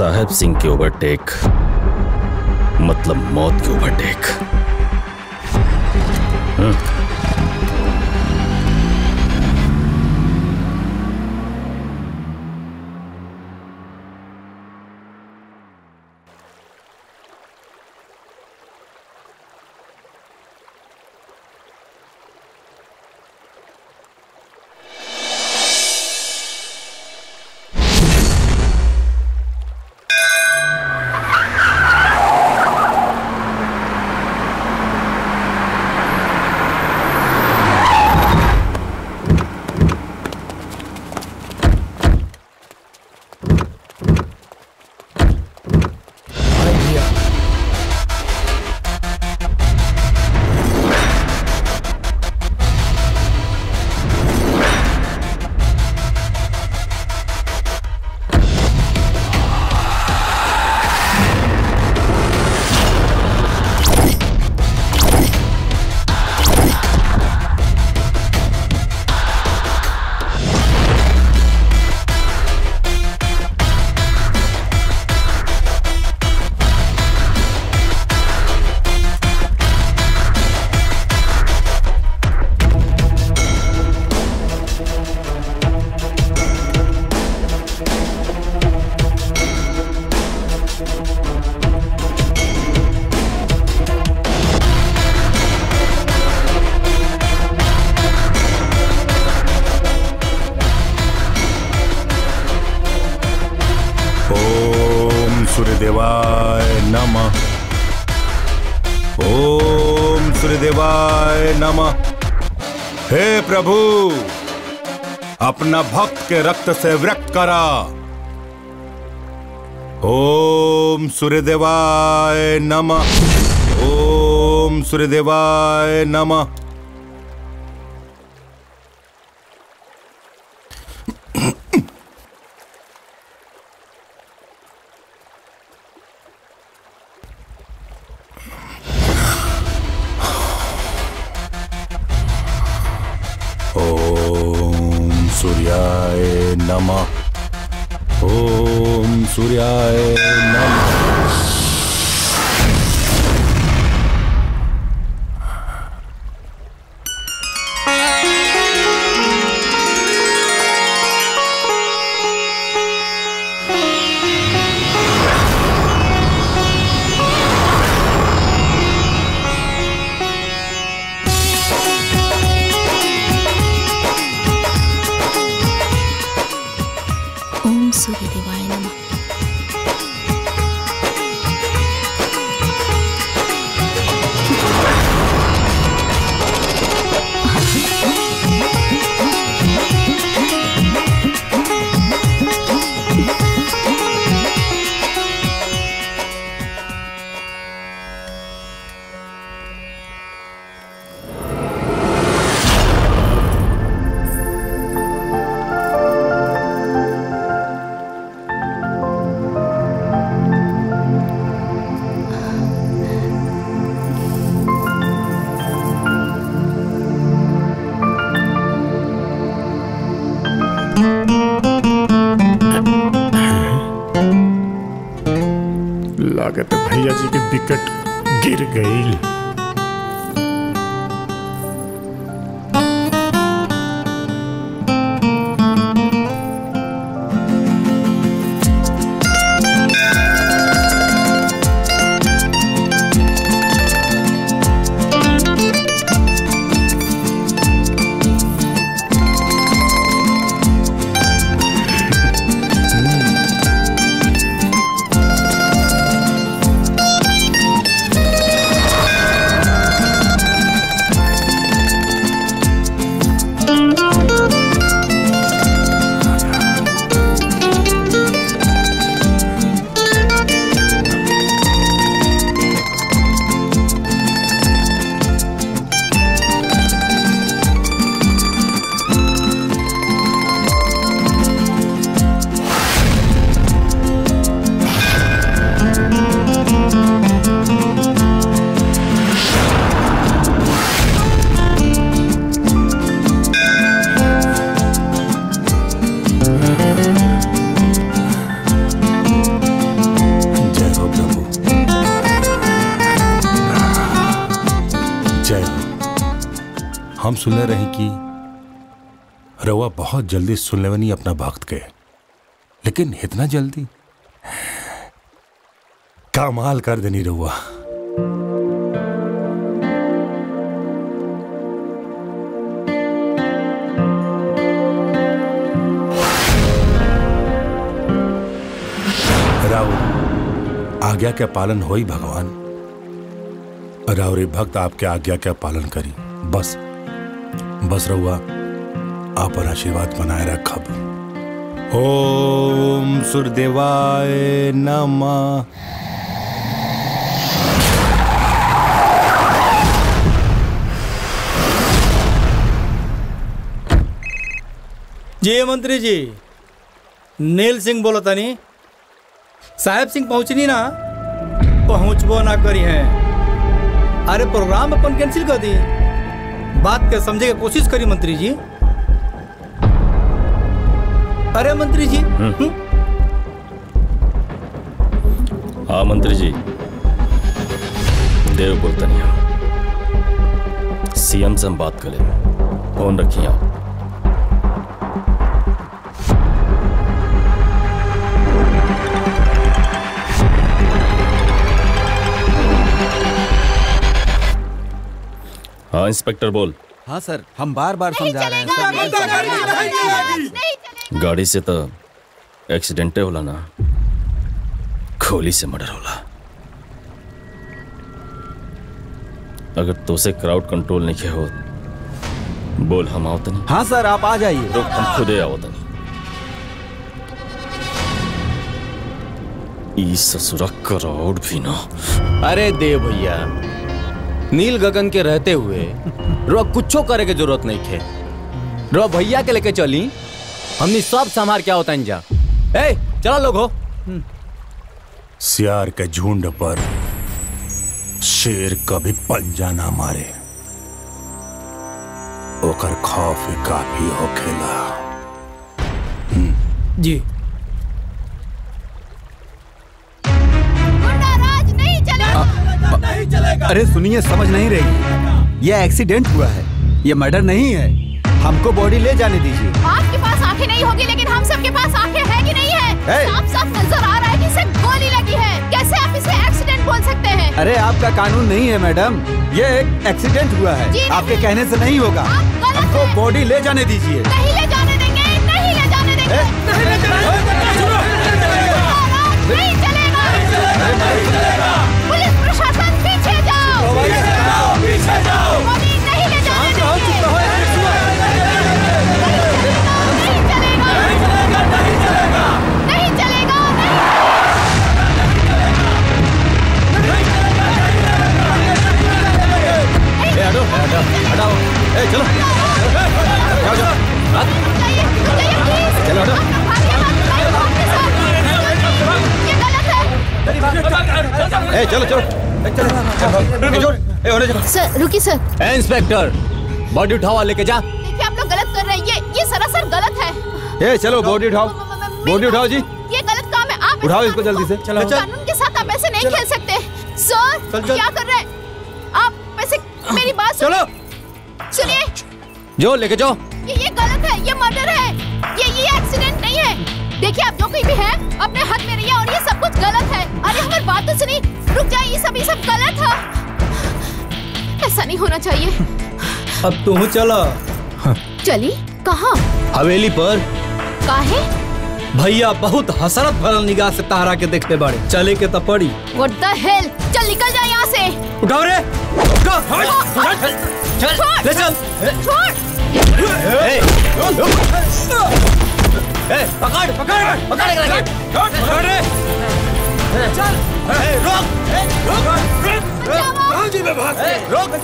साहेब सिंह की ओवरटेक मतलब मौत की ओवरटेक। सूर्यदेवाय नमः। ओम सूर्यदेवाय नमः। हे प्रभु, अपना भक्त के रक्त से व्यक्त करा। ओम सूर्यदेवाय नमः। ओम सूर्यदेवाय नमः। ओम सूर्याय नमः। ओम सूर्याय नमः। ओम सूर्यदेवाय नमः। लागत है भैया जी की विकेट गिर गई। हम सुनने रहे कि रउआ बहुत जल्दी सुन लेवनी अपना भक्त के, लेकिन इतना जल्दी कमाल कर देनी रउआ। आज्ञा के पालन होई भगवान, राउरी भक्त आपके आज्ञा के पालन करी। बस रहुआ आप आशीर्वाद बनाए रखब। ओम सूर्यदेवाय नमः। जी मंत्री जी, नील सिंह बोलो तनी। साहेब सिंह पहुंचनी ना, पहुंचबो ना करी है। अरे प्रोग्राम अपन कैंसिल कर दी। बात के समझे की कोशिश करी मंत्री जी। अरे मंत्री जी। हाँ मंत्री जी, देव बोलता नहीं। सीएम से हम बात करें, फोन रखिए आप। हाँ इंस्पेक्टर बोल। हाँ सर, हम बार बार समझा रहे हैं सर। गाड़ी से तो एक्सीडेंटे होला ना, गोली से मर्डर होला। अगर तो से क्राउड कंट्रोल नहीं हो, बोल हम आओ तनी। हाँ सर, आप आ जाइए। रुक, हम खुदे आओ तनी। ई ससुरा क्राउड भी ना। अरे देव भैया, नील गगन के रहते हुए रो कुछो करे के जरूरत नहीं थे। रो भैया के लेके चली, हमने सब संभार क्या होता इंजा। ए चलो लोग हो। सियार के झुंड पर शेर कभी पंजा ना मारे, ओकर खौफ काफी होखेला। जी नहीं चलेगा। अरे सुनिए, समझ नहीं रही, ये एक्सीडेंट हुआ है, ये मर्डर नहीं है। हमको बॉडी ले जाने दीजिए। आपके पास आंखें नहीं होगी, लेकिन हम सबके पास आंखें है कि नहीं है? साफ साफ नजर आ रहा है कि इसे गोली लगी है। कैसे आप इसे एक्सीडेंट बोल सकते हैं? अरे आपका कानून नहीं है मैडम, ये एक एक्सीडेंट हुआ है, आपके कहने से नहीं होगा। हमको बॉडी ले जाने दीजिए। नहीं ले जाने देंगे, नहीं ले जाने देंगे। नहीं चलेगा। पुलिस प्रशासन पीछे जाओ, पीछे जाओ। बॉडी नहीं ले जाने देंगे। नहीं चलेगा। हटाओ, चलो चलो। सर रुकिए सर। इंस्पेक्टर, बॉडी उठाओ, लेके जा। देखिए आप लोग गलत कर रहे हैं, ये सरासर गलत है। चलो बॉडी उठाओ, बॉडी उठाओ जी। ये गलत काम है, आप उठाओ इसको जल्दी से। चलो। कानून के साथ आप ऐसे नहीं खेल सकते। सर क्या कर रहे हैं आप? ऐसे मेरी बात चलो सुनिए। जो लेके जाओ। ये गलत है, ये मर्डर है, ये एक्सीडेंट नहीं है। देखिए आप जो कोई भी है अपने हद में रहिए, और ये सब कुछ गलत है। अरे हमारी बात तो सुनिए, रुक जाइए। ये सब गलत है, ऐसा नहीं होना चाहिए। अब तू चलो। चली कहाँ? हवेली पर। काहे? भैया बहुत हसरत भरल निगाह से तारा के देखते बड़े। चले के तो पड़ी। What the hell? चल निकल जा यहाँ से। उठाओ रे। ले चल। पकड़ रे। चल। रोक।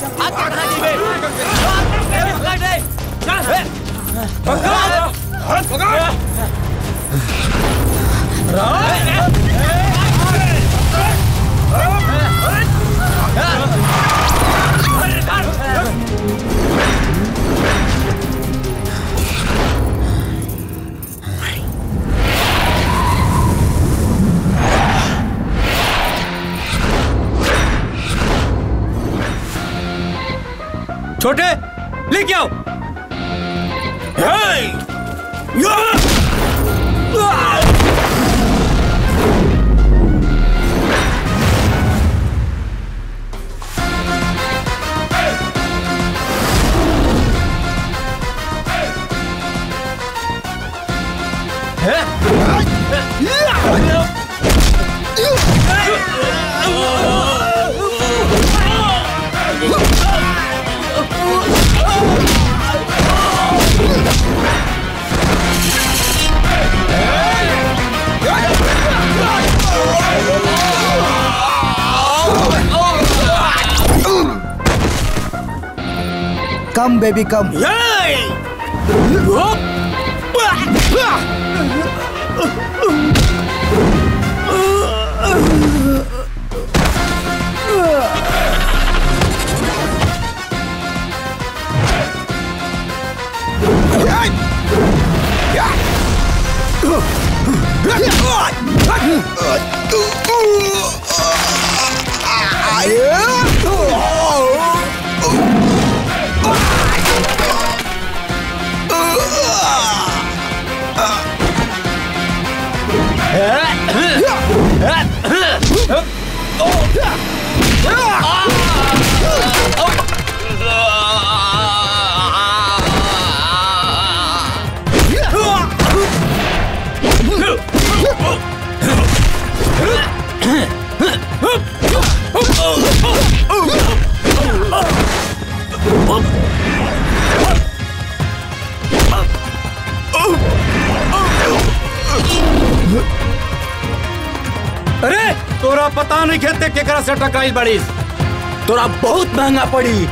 छोटे लेके आओ। Come baby come. अरे तोरा पता नहीं खेते केकरा से टकराई बड़ी, तोरा बहुत महंगा पड़ी।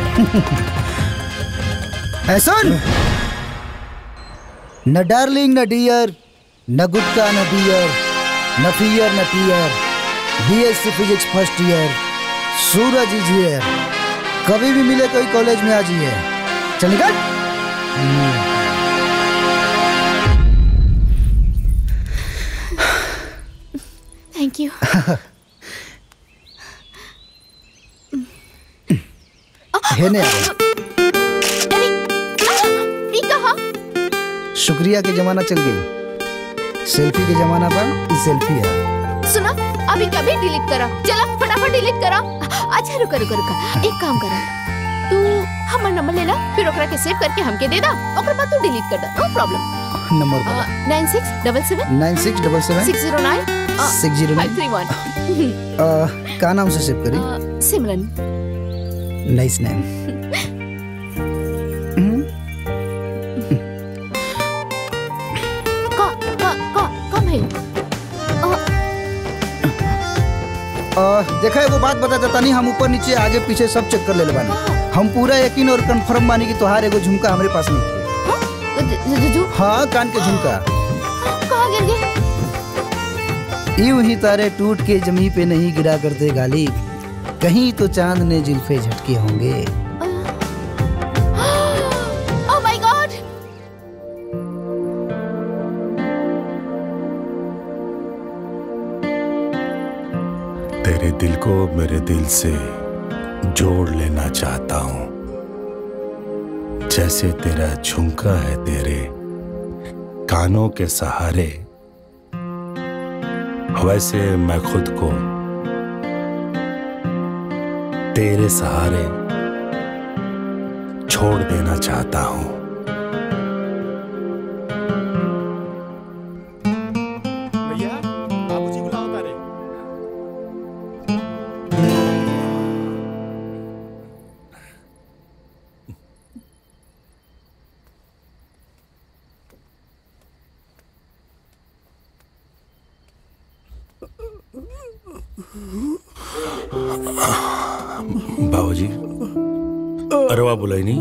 ऐसा न डार्लिंग न डियर, न गुटका न बियर, न फियर न tear, BSc physics first year, Suraj is here. कभी भी मिले कोई कॉलेज में आ जाइए। चल निकल। Thank you. शुक्रिया के जमाना चल गई, सेल्फी के जमाना पर सेल्फी है। सुना अभी कभी डिलीट करा, चला फटाफट डिलीट करा। अच्छा रुका रुका रुका, एक काम करा, तू हमारा नंबर ले ला, फिर ओकरा के सेव करके हमके दे दा, ओकर बाद तू डिलीट कर दा, नो प्रॉब्लम। नंबर 9677 609 531। का नाम से सेव करी? सिमरन। Nice name. देखा है वो बात बता देता नहीं, हम ऊपर नीचे आगे पीछे सब चेक कर ले बानी। हम पूरा यकीन और कंफर्म मानी कि तुहार एगो झुमका हमारे पास नहीं है। हाँ कान के झुमका। कहाँ गिर गए? यूं ही तारे टूट के जमी पे नहीं गिरा करते गालिब, कहीं तो चांद ने जुल्फे झटके होंगे। Oh my God. तेरे दिल को मेरे दिल से जोड़ लेना चाहता हूं, जैसे तेरा झुमका है तेरे कानों के सहारे, वैसे मैं खुद को तेरे सहारे छोड़ देना चाहता हूं। भैया बाबूजी बुलाओ तारे। बाबूजी अरवा बुलाई नहीं?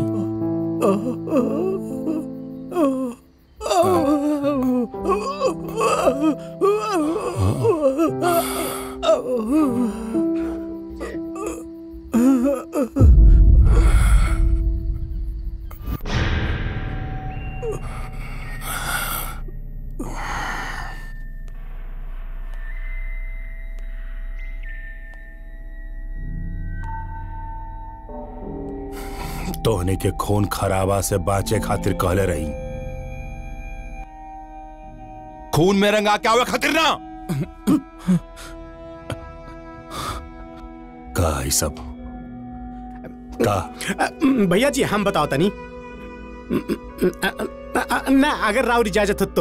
तोहने के खून खराबा से बाँचे खातिर कहले रही। खून में रंगा क्या हुआ खातिर ना का ये सब का भैया जी हम बताओ तनी ना अगर राउर इजाजत हो तो।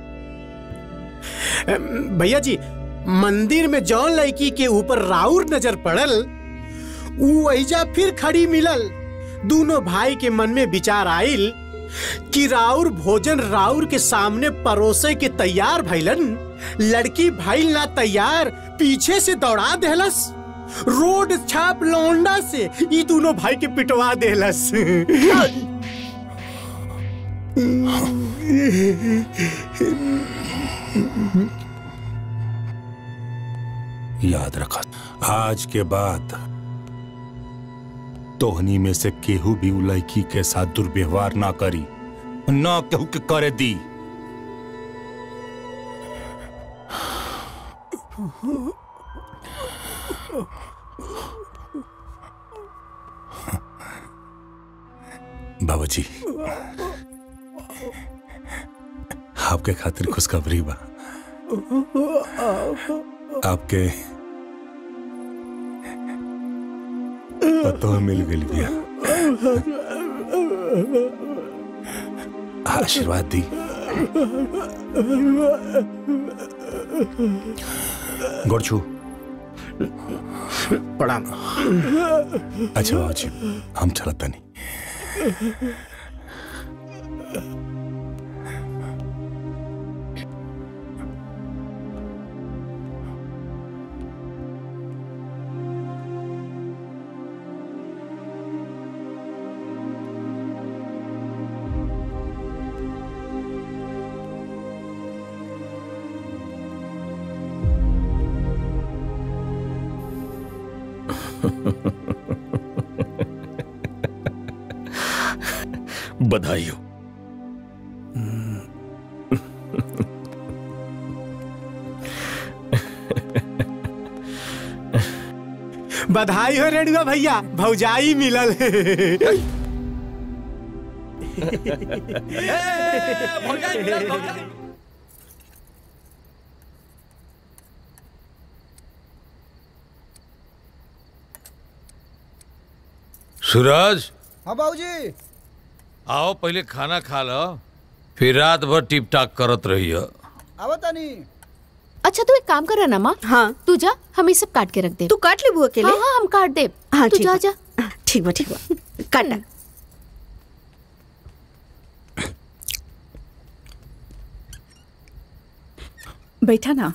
भैया जी मंदिर में जौन लड़की के ऊपर राउर नजर पड़ल ऊ वहीजा फिर खड़ी मिलल। दोनों भाई के मन में विचार आइल कि राउर भोजन राउर के सामने परोसे के तैयार भइलन। लड़की भाई ना तैयार पीछे से दौड़ा देहलस। रोड छाप लौंडा से ये दोनों भाई के पिटवा देहलस। याद रखा आज के बाद तोहनी में से केहू भी उ लड़की के साथ दुर्व्यवहार ना करी, ना केहू के करे दी। बाबूजी आपके खातिर खुशखबरी बा। आपके पतो मिल गई बिया। आशीर्वाद दी। गोरछू प्रणाम। अच्छा बाबूजी हम चलता नहीं। बधाई हो। बधाई हो रेणुआ भैया, भौजाई मिलल। सूरज हाँ बाबूजी। आओ पहले खाना खा लो, फिर रात भर टिप टाक करत रहियो। आवतानी। अच्छा तू एक काम कर ना माँ। हाँ तू जा, हम ये सब काट के रख दे। तू काट ले बुआ के लिए। हाँ हाँ हम काट दे। हाँ तू जा जा। ठीक बा काटा। बैठा ना।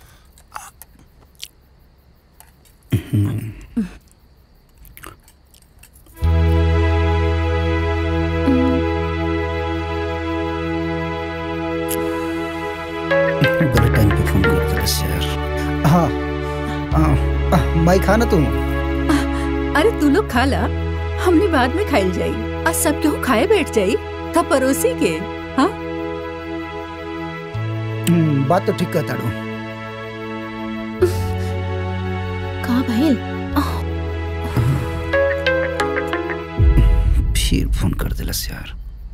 बड़े टाइम पे फोन कर दिया यार। हाँ माई खाना तुम। अरे तू लोग खा ला, हमने बाद में खाइल जाई। आज सब केहू खाए बैठ जाई तब पड़ोसी के। हाँ बात तो ठीक कहता हूँ। कहाँ भाई? फिर फोन कर दिला यार।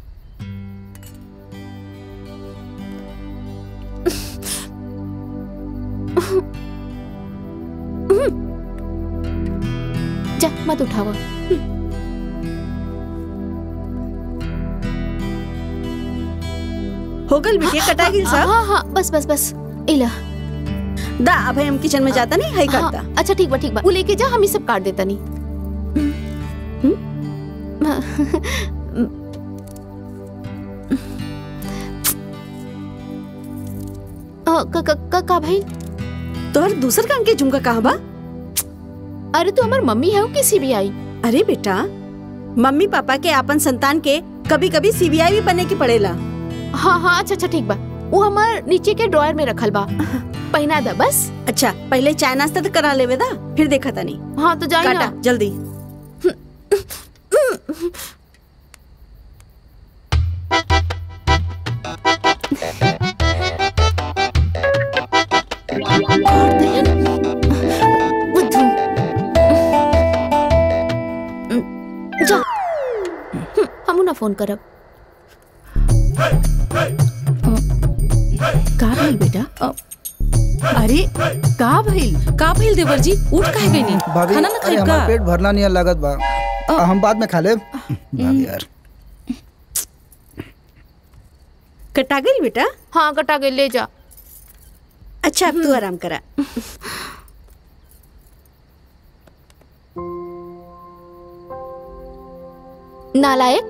जा मत उठावा। हो गल बिटिया, कटा गिल सब। हाँ हाँ बस बस बस इला दा। अब हम किचन में जाता नहीं है करता। हाँ, अच्छा ठीक बा वो लेके जा, हम ये सब काट देता नहीं। का भाई तोहर दूसर कान के झुमका कहाँ बा? अरे तू हमार मम्मी है कि सीबीआई? अरे बेटा मम्मी पापा के आपन संतान के कभी कभी सीबीआई भी बनने की पड़ेला। हाँ हाँ अच्छा ठीक बा। वो हमार नीचे के ड्रॉयर में रखल बा, पहना दा बस। अच्छा पहले चाय नाश्ता तो करा लेवे दा, फिर देखा था नहीं। हाँ तो जाए ना जल्दी। फोन करब। का भइल बेटा? अरे का भइल देवर जी? उठ काहे गई नी? भाभी खाना ना अरे खाई हमार का? पेट भरना नहीं लागत बा। हम बाद में खा लेब। भाभी यार कटा गई बेटा? हाँ कटा गई, ले जा। अच्छा अब तू आराम करा। नालायक।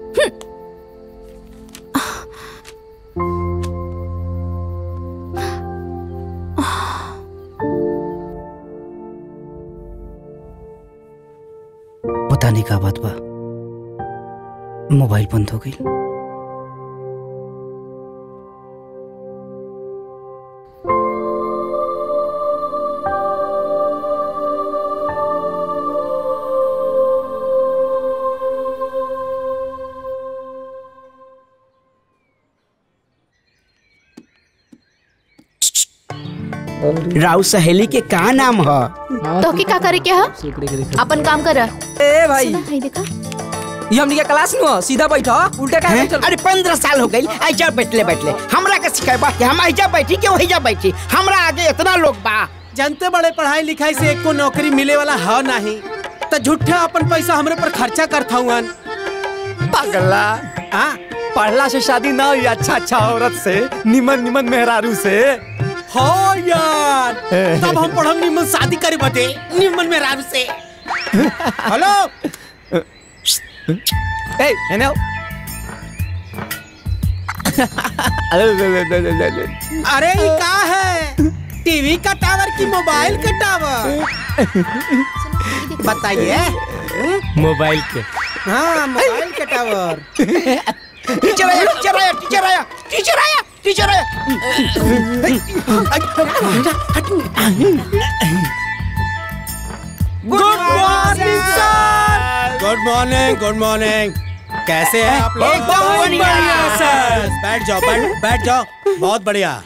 पता नहीं का बात बा, मोबाइल बंद हो गई। राउ सहेली के का नाम ह? तो की का करे के ह? अपन काम कर। ए भाई हाय देखा, ये हमनी के क्लास नु सीधा बैठ, उल्टा काहे बैठल? अरे 15 साल हो गइल आइजा बैठले हमरा के सिखाइबा कि हम आइजा बैठी के वहीजा बैठी। हमरा आगे इतना लोग बा। जानते बड़े पढ़ाई लिखाई से एको नौकरी मिले वाला है नहीं, तो झूठा अपन पैसा हमरे पर खर्चा करता हूँ। पागला पढ़ला से शादी ना हुई, अच्छा औरत से, निमन मेहरारू से। हाँ यार, तब हम पढ़म निमन शादी करे बटे निमन में रारू से। हेलो ए हेलो। अरे ये का है? टीवी का टावर की मोबाइल का टावर? बताइए। मोबाइल के। हाँ मोबाइल का टावर। टीचर आया। Good morning sir. Good morning. कैसे हैं आप लोग? एकदम बढ़िया सर। बैठ जाओ। बहुत बढ़िया।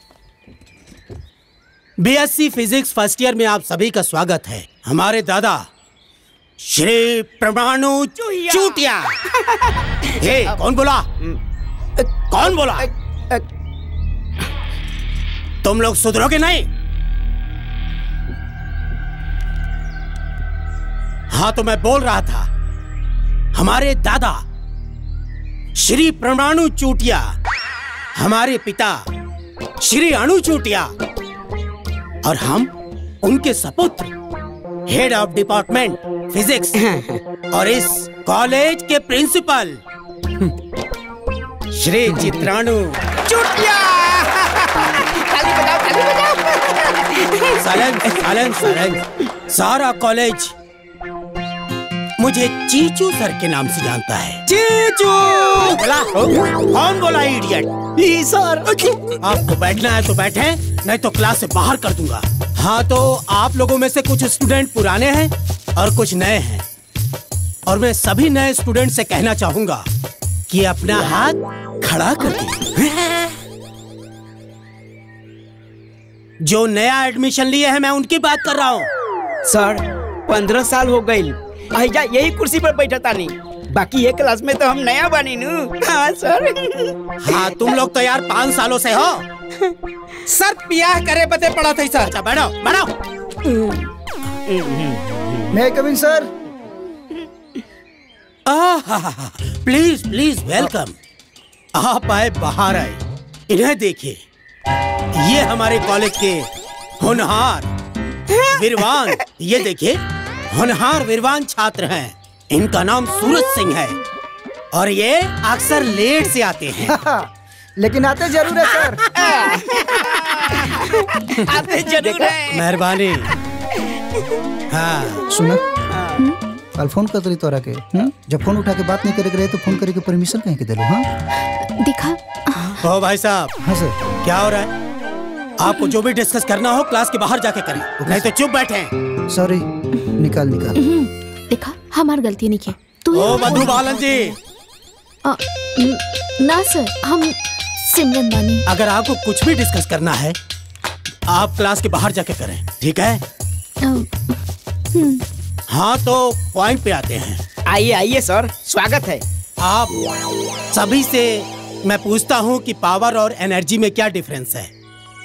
बीएससी फिजिक्स फर्स्ट ईयर में आप सभी का स्वागत है। हमारे दादा श्री परमाणु चूटिया। ये कौन बोला? तुम लोग सुधरोगे नहीं? हाँ तो मैं बोल रहा था, हमारे दादा श्री परमाणु चूटिया, हमारे पिता श्री अणु चूटिया और हम उनके सपुत्र, हेड ऑफ डिपार्टमेंट फिजिक्स और इस कॉलेज के प्रिंसिपल श्री चित्राणु चूटिया। साइलेंस। सारा कॉलेज मुझे चीचू सर के नाम से जानता है। चीचू बोला? कौन बोला इडियट? सर। आपको बैठना है तो बैठे, नहीं तो क्लास से बाहर कर दूंगा। हाँ तो आप लोगों में से कुछ स्टूडेंट पुराने हैं और कुछ नए हैं, और मैं सभी नए स्टूडेंट से कहना चाहूंगा कि अपना हाथ खड़ा कर दे। जो नया एडमिशन लिए हैं मैं उनकी बात कर रहा हूँ। सर 15 साल हो गई आइजा यही कुर्सी पर बैठा तानी, बाकी ये क्लास में तो हम नया बनी नू। हाँ सर। हाँ तुम लोग तो यार 5 सालों से हो। सर ब्याह करे बदे पड़ा था सर। अच्छा बैठो। मैं कमिंग सर। Please welcome. आप आए, बाहर आए। इन्हें देखिए, ये हमारे कॉलेज के होनहार विरवान, ये देखिए होनहार विरवान छात्र हैं। इनका नाम सूरज सिंह है और ये अक्सर लेट से आते हैं। लेकिन आते जरूर है सर। आते जरूर है। मेहरबानी। हाँ सुना, कल फोन कर रही तोरा के, जब फोन उठा के बात नहीं करे रहे तो फोन करे के परमिशन कहीं के दे लो। हाँ दिखा। ओ भाई साहब। हाँ सर। क्या हो रहा है? आपको जो भी डिस्कस करना हो क्लास के बाहर जाके करें, नहीं तो चुप बैठे। सॉरी। निकाल। देखा, हमारी गलती नहीं है। ओ मधु बालन जी। ना सर, हम सिमरन बानी। अगर आपको कुछ भी डिस्कस करना है आप क्लास के बाहर जाके करें, ठीक है? हाँ तो पॉइंट पे आते हैं। आइए सर, स्वागत है। आप सभी से मैं पूछता हूँ कि पावर और एनर्जी में क्या डिफरेंस है?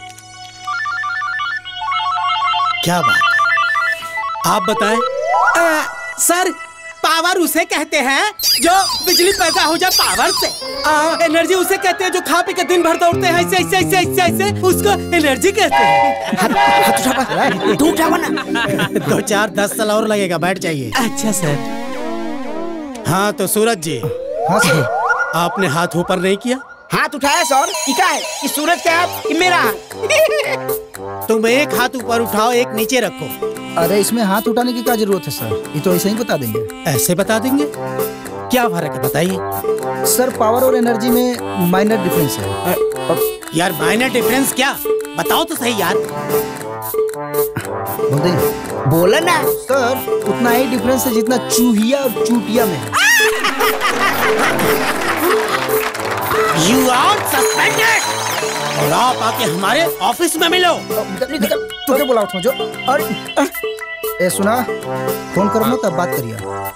क्या बात है, आप बताएं। सर, पावर उसे कहते हैं जो बिजली पैदा हो जाए पावर से। एनर्जी उसे कहते हैं जो खा पी के दिन भर दौड़ते हैं ऐसे ऐसे ऐसे ऐसे ऐसे, उसको एनर्जी कहते हैं। तू उठावा ना। 2 4 10 साल और लगेगा, बैठ जाइए। अच्छा सर। हाँ तो सूरज जी। हाँ सर। आपने हाथ ऊपर नहीं किया? हाथ उठाया सर। क्या है? इस सूरज का हाथ कि मेरा हाथ? तुम एक हाथ ऊपर उठाओ, एक नीचे रखो। अरे इसमें हाथ उठाने की क्या जरूरत है सर, ये तो ऐसे ही बता देंगे। ऐसे बता देंगे? क्या फर्क है बताइए। सर पावर और एनर्जी में माइनर डिफरेंस है। यार माइनर डिफरेंस क्या? बताओ तो सही यार। बोल दे। बोला ना सर, उतना ही डिफरेंस है जितना चूहिया और चूटिया में है। You are suspended! और आप आके हमारे ऑफिस में मिलो। तू क्या बोला जो? अरे ए सुना, फोन करो ना तब बात करिए।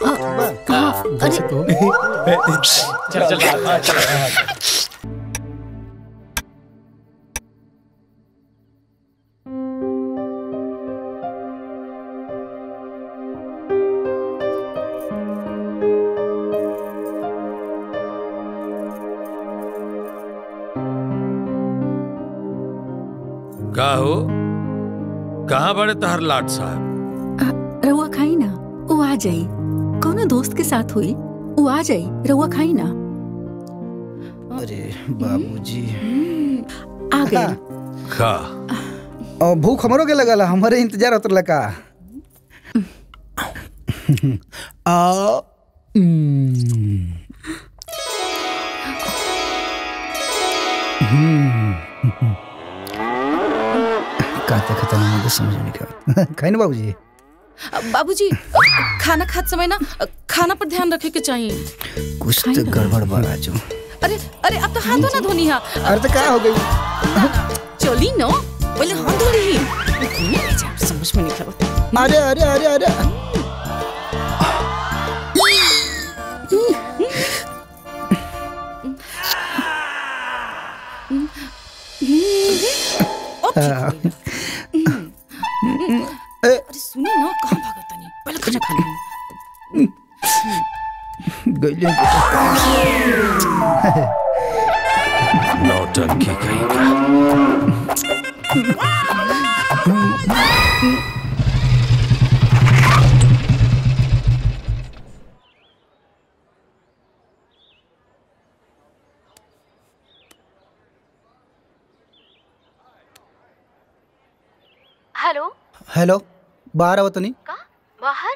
का हो? कहाँ बड़े तहर लाट साहब? रउआ खाई ना, वो आ जाई। कौनो दोस्त के साथ हुई, वो आ जाई। रउआ खाई ना। अरे बाबूजी आ गए। खा। और भूख हमरो के लगल, हमारे इंतजार होत लगा। कहते खतरा मुझे समझ नहीं क्या। खाई ना बाबूजी। बाबूजी खाना खाते समय ना खाना पर ध्यान रखे के चाहिए। कुछ तो गड़बड़ बड़ा जो। अरे अरे अब तो हाथों ना धोनी है। अरे तो क्या हो गई? चली नो पहले हाथ धो ली। समझ में नहीं आता। अरे अरे अरे अरे अरे सुनी ना, कहाँ भागता नहीं? पहले खाना खा ली। नौटंकी कहीं का। हेलो हेलो, बाहर आओ तो नहीं। का बाहर?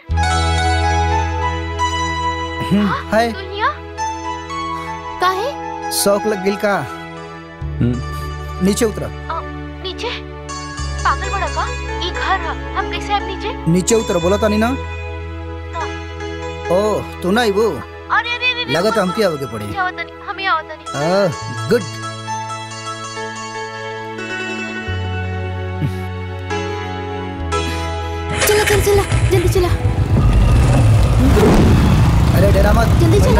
हाय। दुनिया का है? शौक लग गिल का। नीचे उतरा। नीचे? पागल बड़ा का? ये घर है, हम कैसे आए नीचे? नीचे उतरा, बोला था नहीं ना। ओह तू ना ही वो। अरे अरे अरे लगा तो हमके आवे के पड़ी। हमें आवता नहीं। गुड। चला चला चला, जल्दी चला। अरे डरा मत, जल्दी चला।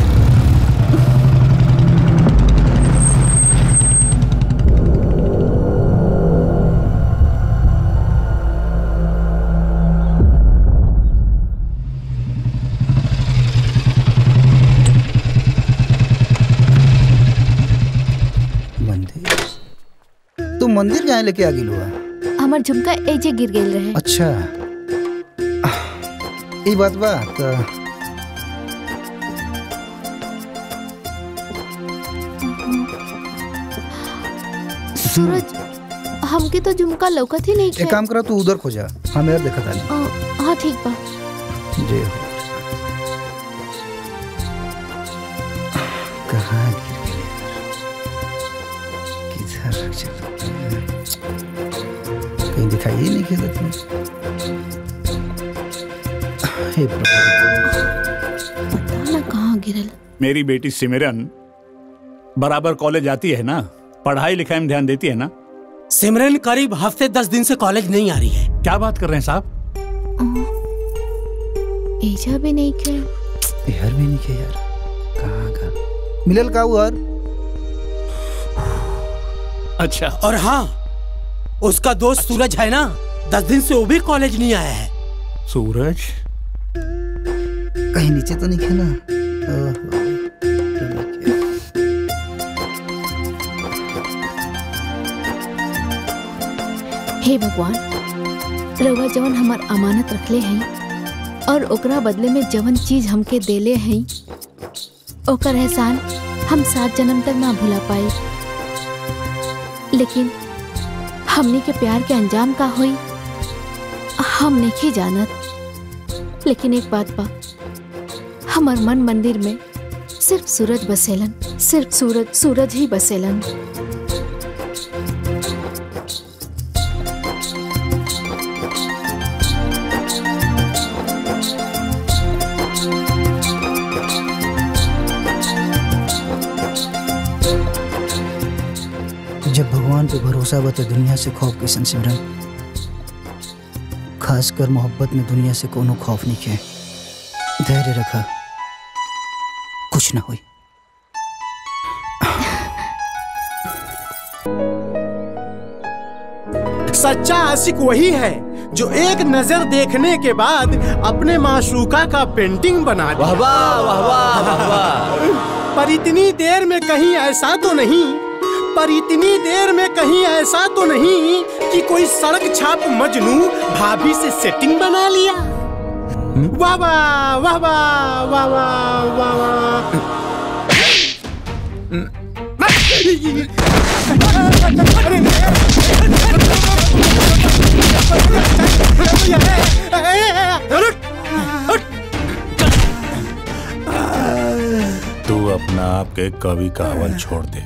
मंदिर? तू मंदिर जाए लेके आ गिल हुआ? हमार झुमका एजे गिर गई रहे। अच्छा ये बात तो सूरज हमके तो झुमका लौकत ही नहीं। एक काम करो, तू उधर खोजा, हम यार देखा था। हाँ ठीक बा। जी हो। कहाँ किधर कहीं दिखाई ही नहीं किया तुम्हें। पता ना कहाँ गिरल। मेरी बेटी सिमरन बराबर कॉलेज जाती है ना, पढ़ाई लिखाई में ध्यान देती है ना। सिमरन करीब हफ्ते 10 दिन से कॉलेज नहीं आ रही है। क्या बात कर रहे हैं साहब? एजा भी नहीं किया। यार भी नहीं किया यार। मिलल का हुआ? अच्छा। और हाँ, उसका दोस्त सूरज है ना, 10 दिन से वो भी कॉलेज नहीं आया है। सूरज कहीं नीचे तो नहीं है ना? हे भगवान, रउआ जवन हमार अमानत रखले हैं और ओकरा बदले में जवन चीज हमके देले हैं, ओकर एहसान हम 7 जन्म तक ना भुला पाए। लेकिन हमनी के प्यार के अंजाम का होई हम नहीं जानत। लेकिन एक बात बा, हमार मन मंदिर में सिर्फ सूरज बसेलन, सिर्फ सूरज ही बसेलन। जब भगवान पे भरोसा बता दुनिया से खौफ कैसन सिमरन, खासकर मोहब्बत में दुनिया से कोनो खौफ नहीं है। धैर्य रखा, कुछ ना हुई। सच्चा आशिक वही है जो एक नजर देखने के बाद अपने माशूका का पेंटिंग बना दे। वाह वाह वाह वाह वाह वाह। पर इतनी देर में कहीं ऐसा तो नहीं, पर इतनी देर में कहीं ऐसा तो नहीं कि कोई सड़क छाप मजनू भाभी से सेटिंग बना लिया। वाह वाह वाह वाह वाह वाह वाह। तू अपना आप के कवि का हवल छोड़ दे।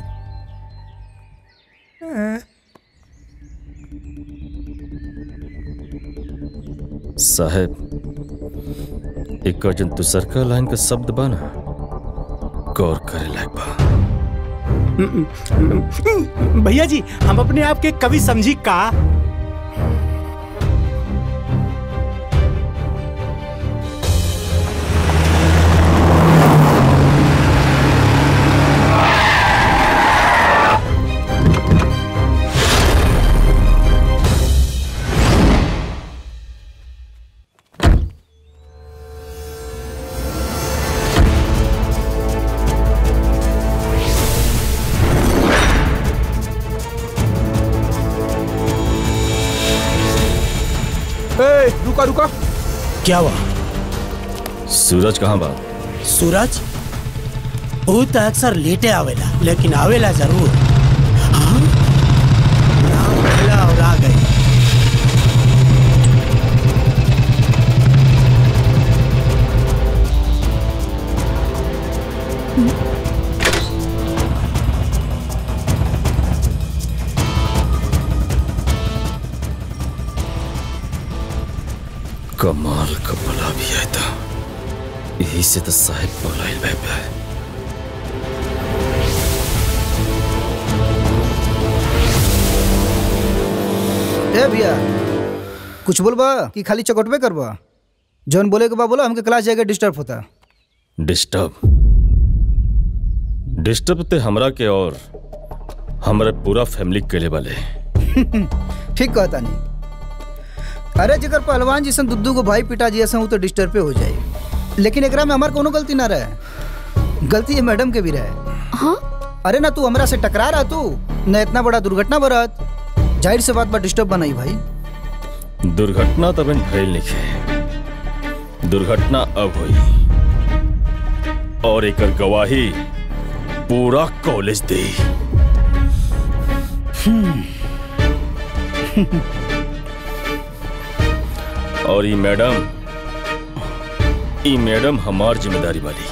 साहेब, एक जन दूसरका लाइन का शब्द बना गौर करे लायक बा। भैया जी, हम अपने आप के कवि समझी का? रुका रुका। क्या हुआ? सूरज कहाँ बा? सूरज वो तो अक्सर लेटे आवेला, लेकिन आवेला जरूर। हाँ? और आ गए। कमाल का बला भी है था, यही से तो साहिब बोलाइल है। ए भैया, कुछ बोलबा कि खाली चौकटबे करबा? जौन बोले के बा बोला, हमके क्लास जाके डिस्टर्ब होता। डिस्टर्ब ते हमरा के और हमारे पूरा फैमिली के लिए वाले। ठीक कहता नहीं। अरे जगर पहलवान जिसन दुद्दू को भाई पिटा जी वो तो डिस्टर्ब पे हो जाए, लेकिन एकरा में हमार कोनो गलती ना रहे। गलती है मैडम के भी रहे। हाँ? अरे ना तू हमरा से टकरा रहा, तू न इतना बड़ा दुर्घटना बरत, जाहिर से बात बा डिस्टर्ब बनाई भाई। दुर्घटना तब भइल नहीं, दुर्घटना अब हुई और एक गवाही पूरा कॉलेज दी। और ये मैडम हमार जिम्मेदारी वाली।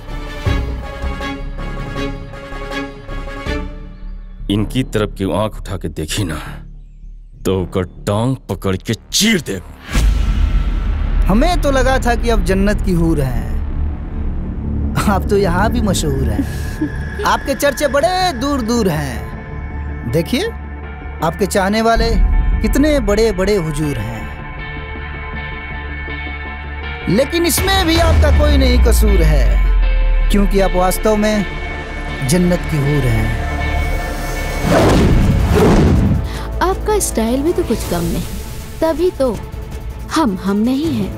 इनकी तरफ की आंख उठा के देखी ना तो उनका टांग पकड़ के चीर दे। हमें तो लगा था कि अब जन्नत की हूर हैं, आप तो यहाँ भी मशहूर हैं। आपके चर्चे बड़े दूर दूर हैं। देखिए आपके चाहने वाले कितने बड़े बड़े हुजूर हैं, लेकिन इसमें भी आपका कोई नहीं कसूर है, क्योंकि आप वास्तव में जन्नत की हूर हैं। आपका स्टाइल भी तो कुछ कम नहीं, तभी तो हम नहीं हैं।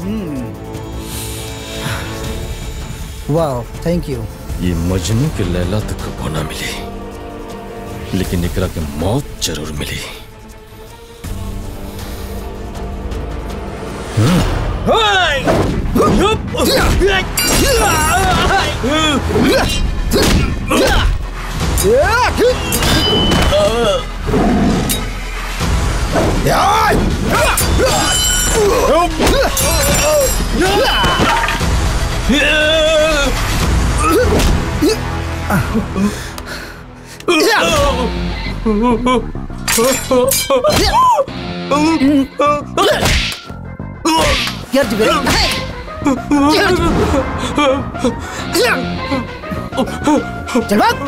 वाह, थैंक यू। ये मजनू के लैला तो कबो ना मिली, लेकिन एकरा के मौत जरूर मिली। चल भाग।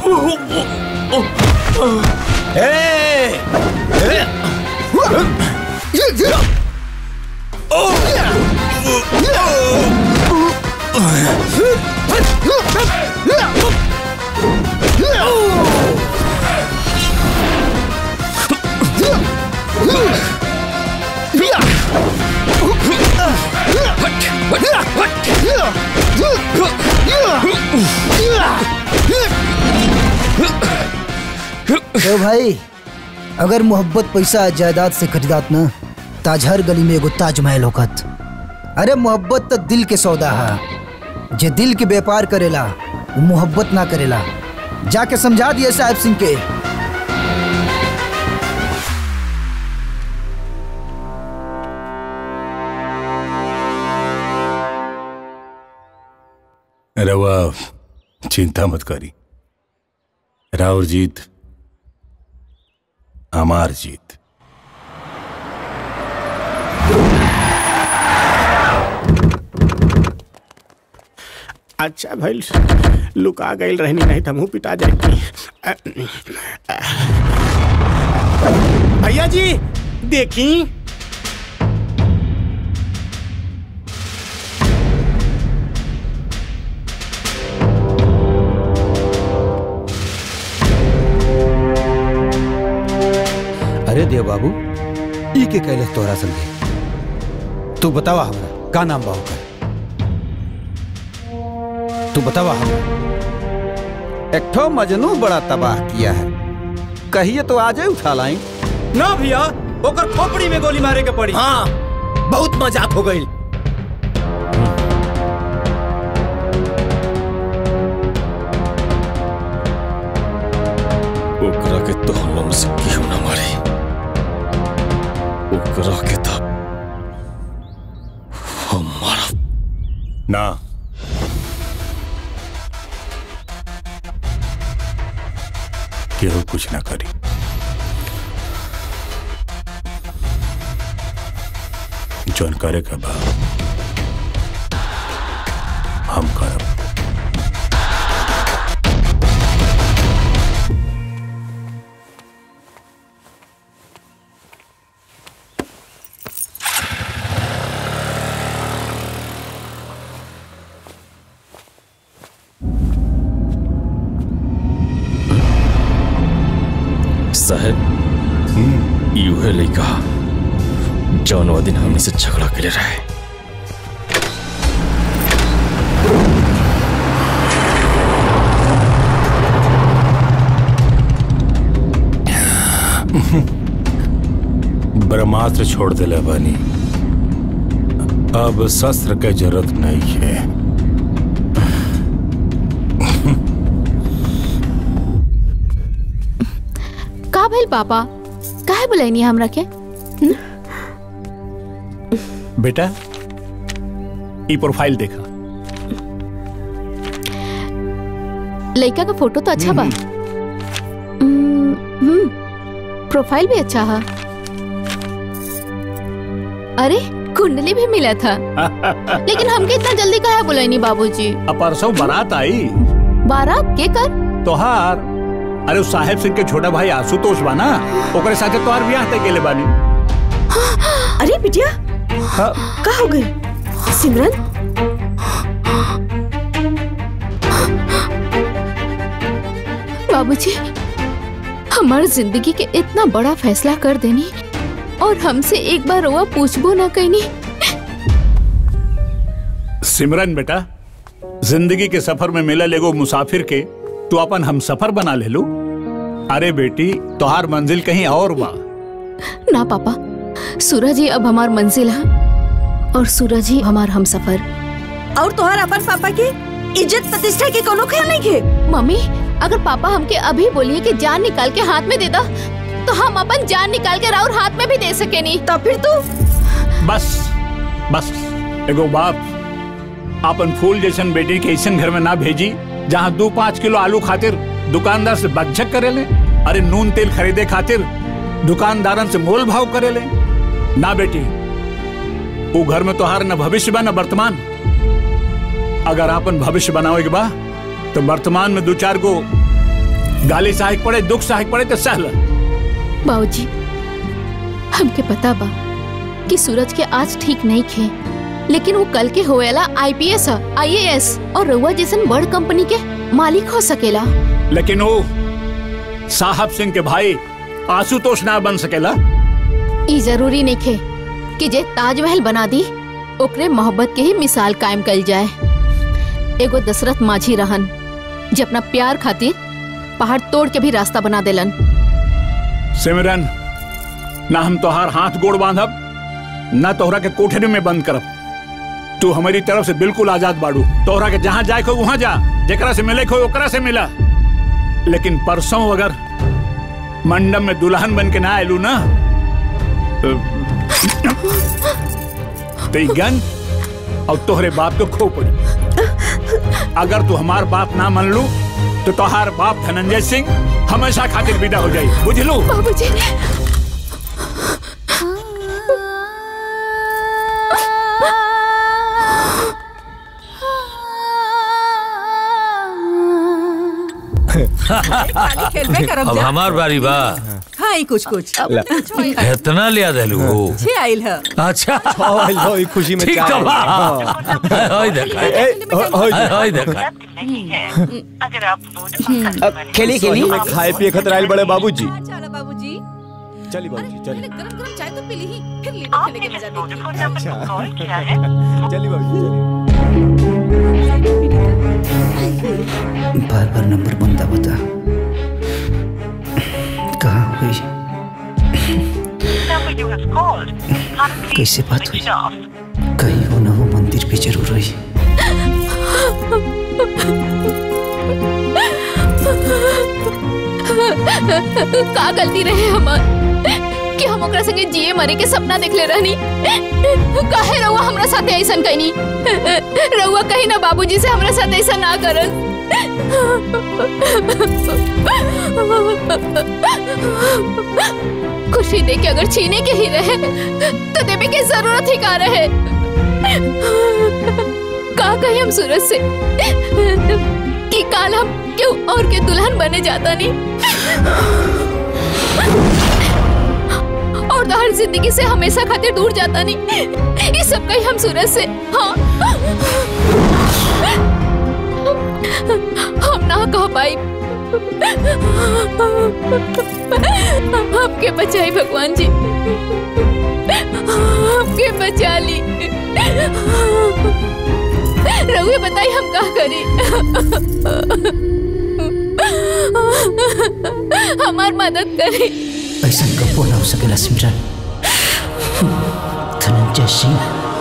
तो भाई, अगर मोहब्बत पैसा जायदाद से खरीदात ना, ताज हर गली में एगो ताजमहल होकत। अरे मोहब्बत तो दिल के सौदा है, जे दिल के व्यापार करेला वो मोहब्बत ना करेला। जाके समझा दिए साहब सिंह के। रवा चिंता मत करी, राउर जीत हमार जीत। अच्छा भाई, लुका गई रहनी, नहीं तो मुंह पिटा जाएगी। भैया जी देखी, अरे देव बाबू, ई के कैलस तोहरा संगे? तू बतावा हमरा का नाम बा ओकर? तू बतावा हमरा। एक ठो मजनू बड़ा तबाह किया है, कहिए तो आजे उठा लाई। ना भैया, ओकर खोपड़ी में गोली मारे के पड़ी। हाँ, बहुत मजाक हो गई। ओकरा के तो हम से क्यों ना मारे, ओकरा के था हमारा ना। केहू कुछ ना करी, जौन करे के बा हम करब। साहब, यूहे लइका जौन वो दिन हमने से झगड़ा के ले रहे। ब्रह्मास्त्र छोड़ दिले बानी, अब शस्त्र के जरूरत नहीं है। का भइल पापा, काहे बुलाइनी हमरा के? बेटा, ई प्रोफाइल देखा। लड़का का फोटो तो अच्छा बा। प्रोफाइल भी अच्छा है। अरे कुंडली भी मिला था। लेकिन हमके इतना जल्दी काहे बुलाइनी बाबूजी? परसों बारात आई। बारात के कर? तोहार। अरे उस साहेब सिंह के छोटा भाई आशुतोष बा ना, ओकरे साथे तोहार ब्याह तय केले बानी। अरे बिटिया, का हो गई? सिमरन, बाबूजी, हमारी जिंदगी के इतना बड़ा फैसला कर देनी और हमसे एक बार रोआ पूछबो ना कहनी। सिमरन बेटा, जिंदगी के सफर में मिलल एगो मुसाफिर के तू अपन हम सफर बना ले लू। अरे बेटी, तोहार मंजिल कहीं और बा। ना पापा, सूरज ही अब हमार मंजिल है और सूरज ही हमार हम सफर। और तोहार अपन पापा की इज्जत प्रतिष्ठा के कोनो ख्याल नहीं के। मम्मी, अगर पापा हमके अभी बोलिए कि जान निकाल के हाथ में दे दो तो हम अपन जान निकाल के राउर हाथ में भी दे सके नहीं। तो फिर तू बस एगो बाप अपन फूल जैसन बेटी के ऐसन घर में ना भेजी जहाँ 2-5 किलो आलू खातिर दुकानदार से बकझक करे ले। अरे नून तेल खरीदे खातिर दुकानदारन से मोल भाव करे ले। ना बेटी, वो घर में तोहार न भविष्य बा न वर्तमान। अगर अपन भविष्य बनावे के बा तो वर्तमान में 2-4 गो गाली सहायक पड़े, दुख सहायक पड़े तो सहला। बाबूजी, हमके पता बा कि सूरज के आज ठीक नहीं खे, लेकिन वो कल के होएला IPS IAS और रउआ जैसन बड़ कंपनी के मालिक हो सकेला। लेकिन वो साहब सिंह के भाई आशुतोष ना बन सकेला। ई जरूरी नहीं खे कि जे ताजमहल बना दी ओकरे मोहब्बत के ही मिसाल कायम कल जाए। एगो दशरथ माझी रहन जे अपना प्यार खातिर पहाड़ तोड़ के भी रास्ता बना देलन। सिमरन, ना हम तोहार हाथ गोड़ बांधब ना तोहरा के कोठरी में बंद करब। तू हमारी तरफ से बिल्कुल आजाद बाड़ू। तोहरा के जहाँ जाए को वहाँ जा, जेकरा से मिले को ओकरा से मिला। लेकिन परसों अगर मंडप में दुल्हन बन के ना आयलू ना तो गन और तोहरे बाप को खो पड़े। अगर तू हमार बात ना मान लू तो तोहार बाप धनंजय सिंह हमेशा खातिर विदा हो जाए, बुझलू? बाबूजी, अब हमार बारी बा। खाई कुछ इतना लिया देलू हो। छे आइल है। अच्छा, आइल हो ई खुशी में। ठीक चाय। बा। होय देखा। अगर आप खेली खाए पिए खतरा आइल बड़े बाबूजी। चलो बाबूजी, चली बाबूजी चली। गरम चाय तो पी ली ही, फिर लीडो खेले के मजा देखी। चली बाबूजी बार बार नंबर बंदा बता कहाँ हुई, कैसे बात हुई? कहीं हो ना हो मंदिर पे जरूर हुई। का गलती रहे हमार कि हम ओकरा संगे जिए मरे के सपना देख ले रहनी। काहे रउआ हमरा साथे ऐसन कहनी? रउआ कहीं ना बाबूजी से हमरा साथे ऐसा ना करन। खुशी दे के अगर छीने के ही रहे तो देवे की जरूरत ही का रहे। का कहीं हम सूरज से कि काल हम क्यों और के दुल्हन बने जाता नहीं और हर जिंदगी से हमेशा खातिर दूर जाता नहीं। ये सब कहीं हम सूरज से हाँ हम ना कह पाई। आपके बचाई भगवान जी, आपके बचा ली। रघुए बताई हम क्या करें? हमार मदद करें। ऐसा कब ना हो सकेला सिमरन। धनंजय सिंह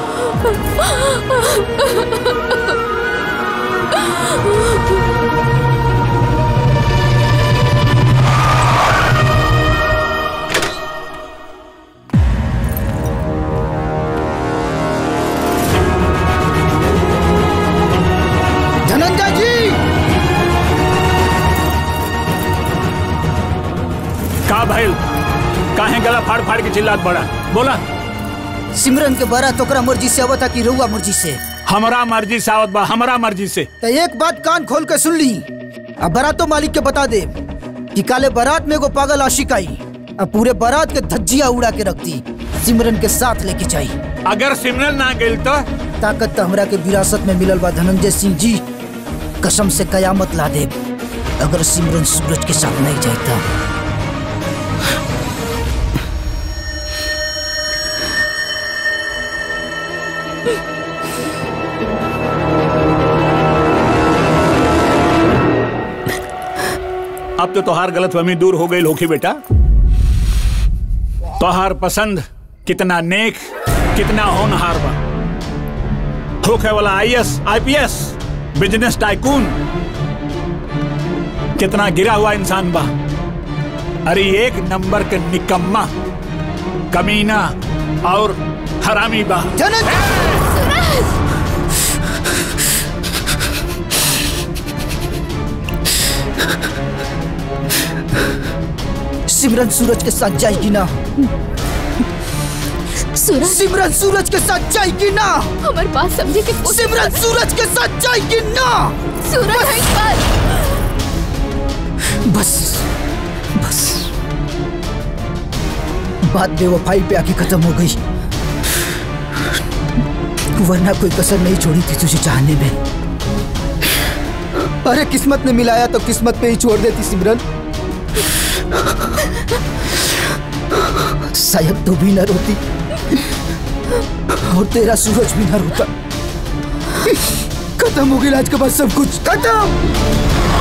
भाई काहे गला फाड़ फाड़ के चिल्लात बड़ा? बोला। सिमरन के बारात ओकरा मर्जी से आवता कि रउआ मर्जी से? हमरा मर्जी से आवत बा, हमरा मर्जी से। तो एक बात कान खोल के सुन ली। अब बारातो मालिक के बता दे कि काले बारात में एगो पागल आशिक आई, अब पूरे बारात के धज्जिया उड़ा के रख दी, सिमरन के साथ लेके जाई। अगर सिमरन ना गइल तो ताकत तो हमरा के विरासत में मिलल बा धनंजय सिंह जी, कसम से कयामत ला दे। अगर सिमरन सूरज के साथ नहीं जाता। अब तो तोहार गलतफहमी दूर हो गई होगी बेटा। तोहार पसंद कितना नेक, कितना होनहार बा। होखे वाला IAS, IPS, बिजनेस टाइकून, कितना गिरा हुआ इंसान बा। अरे एक नंबर के निकम्मा, कमीना और हरामी बा। सिमरन सूरज के साथ जाएगी ना? सूरज? सिमरन सूरज के साथ जाएगी ना? हमारी बात समझे कि सिमरन सूरज के साथ जाएगी ना? सूरज है बस बस बात बेवफाई पे आके खत्म हो गई, वरना कोई कसर नहीं छोड़ी थी तुझे चाहने में। अरे किस्मत ने मिलाया तो किस्मत पे ही छोड़ देती सिमरन। शायद तू भी न रोती और तेरा सूरज भी न रोता। खत्म हो गया आज के बाद सब कुछ खत्म।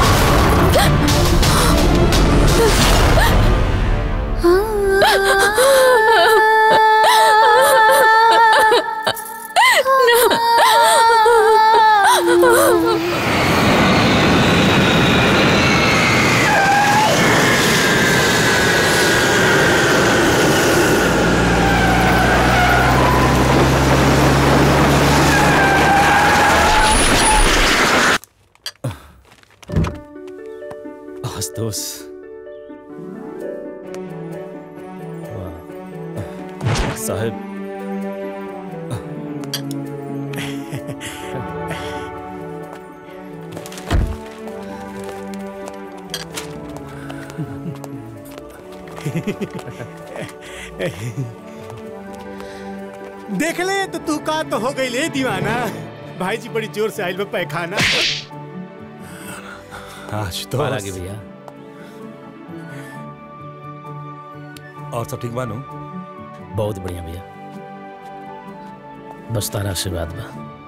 दोस्त साहब, देख ले तो तू का तो हो गई ले दीवाना। भाई जी बड़ी जोर से आइल में पैखाना। आज तो आगे भैया। और सब ठीक बानो? बहुत बढ़िया भैया, बस तारा आशीर्वाद बा।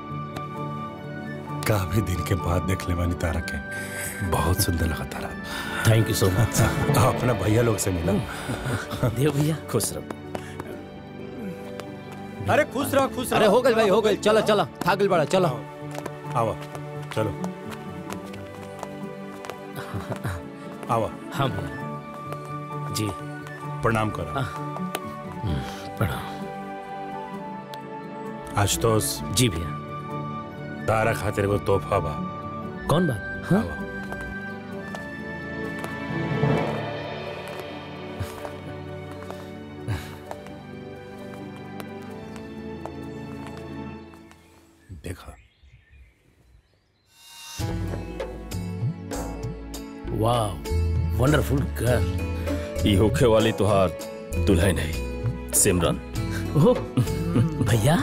काफी दिन के बाद देख ले बानी तारा के, बहुत सुंदर लगा तारा। थैंक यू सो मच। अपना भैया लोग से मिला। देव भैया खुश रहो। अरे खुश रहो खुश रहो। अरे हो गई भाई, हो गई। चलो चलो, थाकल बड़ा, चलो आओ चलो आओ। हाँ भैया जी, प्रणाम करो। प्रणाम। आज तो जी भैया तारा खातिर को तोहफा बा। कौन बात? हाँ? देखा। वाह, वंडरफुल गर्ल। ये होखे वाली तुहार दुल्हन है सिमरन। ओह भैया,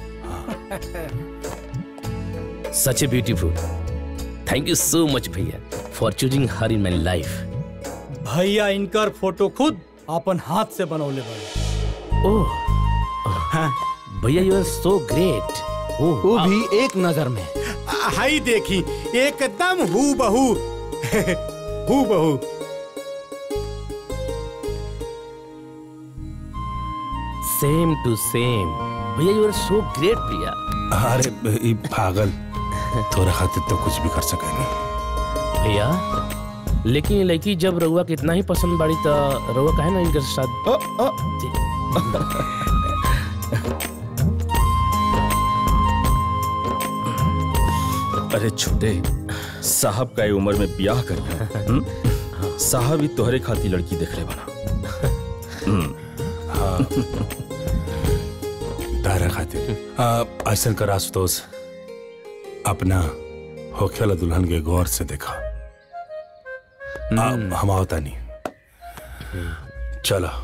such a beautiful. Thank you so much भैया for choosing her in my life. भैया इनकर फोटो खुद अपन हाथ से बनौले बड़े। ओह भैया, यू आर सो ग्रेट। वो भी एक नजर में। हाई देखी, एकदम हूबहू। हूबहू। सेम टू सेम भैया, यू आर सो ग्रेट भैया। अरे ये पागल, तोरा खातिर तो कुछ भी कर सकेंगे भैया। लेकिन ये लड़की जब रउआ के इतना ही पसंद बाड़ी तो रउआ काहे ना इनके साथ। अरे छोटे साहब का उम्र में ब्याह कर साहब ही तोहरे खाती लड़की देख ले बना। हाँ तारा खातिर ऐसा कर आशुतोष, अपना होखेला दुल्हन के गौर से देखा। हम आवता नहीं। चलो।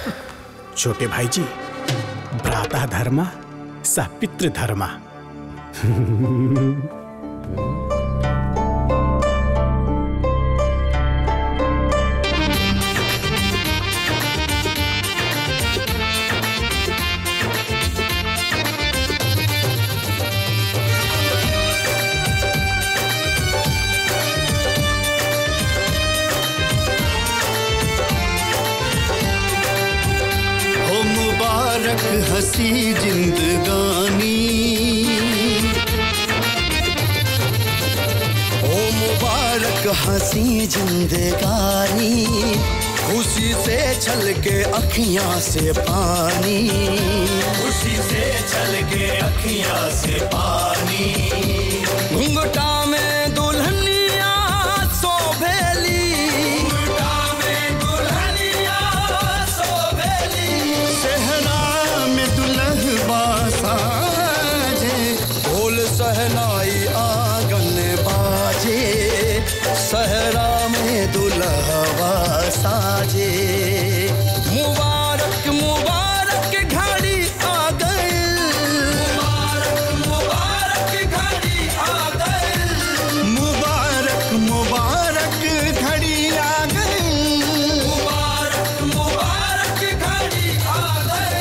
छोटे भाई जी, भ्राता धर्मा सा पितृ धर्मा। हंसी जिंदगानी ओ मुबारक हंसी जिंदगानी खुशी से छलके अखियां से पानी खुशी से छलके अखियां से पानी घुंघटा में दुल्हनिया सोभेली घुंघटा में दुल्हनिया सोभेली सहना बासाजे ढोल सहनाई आंगन बाजे सहरा में दुल्हवा साजे मुबारक मुबारक घड़ी आ गई मुबारक मुबारक घड़ी आ गई मुबारक मुबारक घड़ी आ गई मुबारक मुबारक घड़ी आ गई।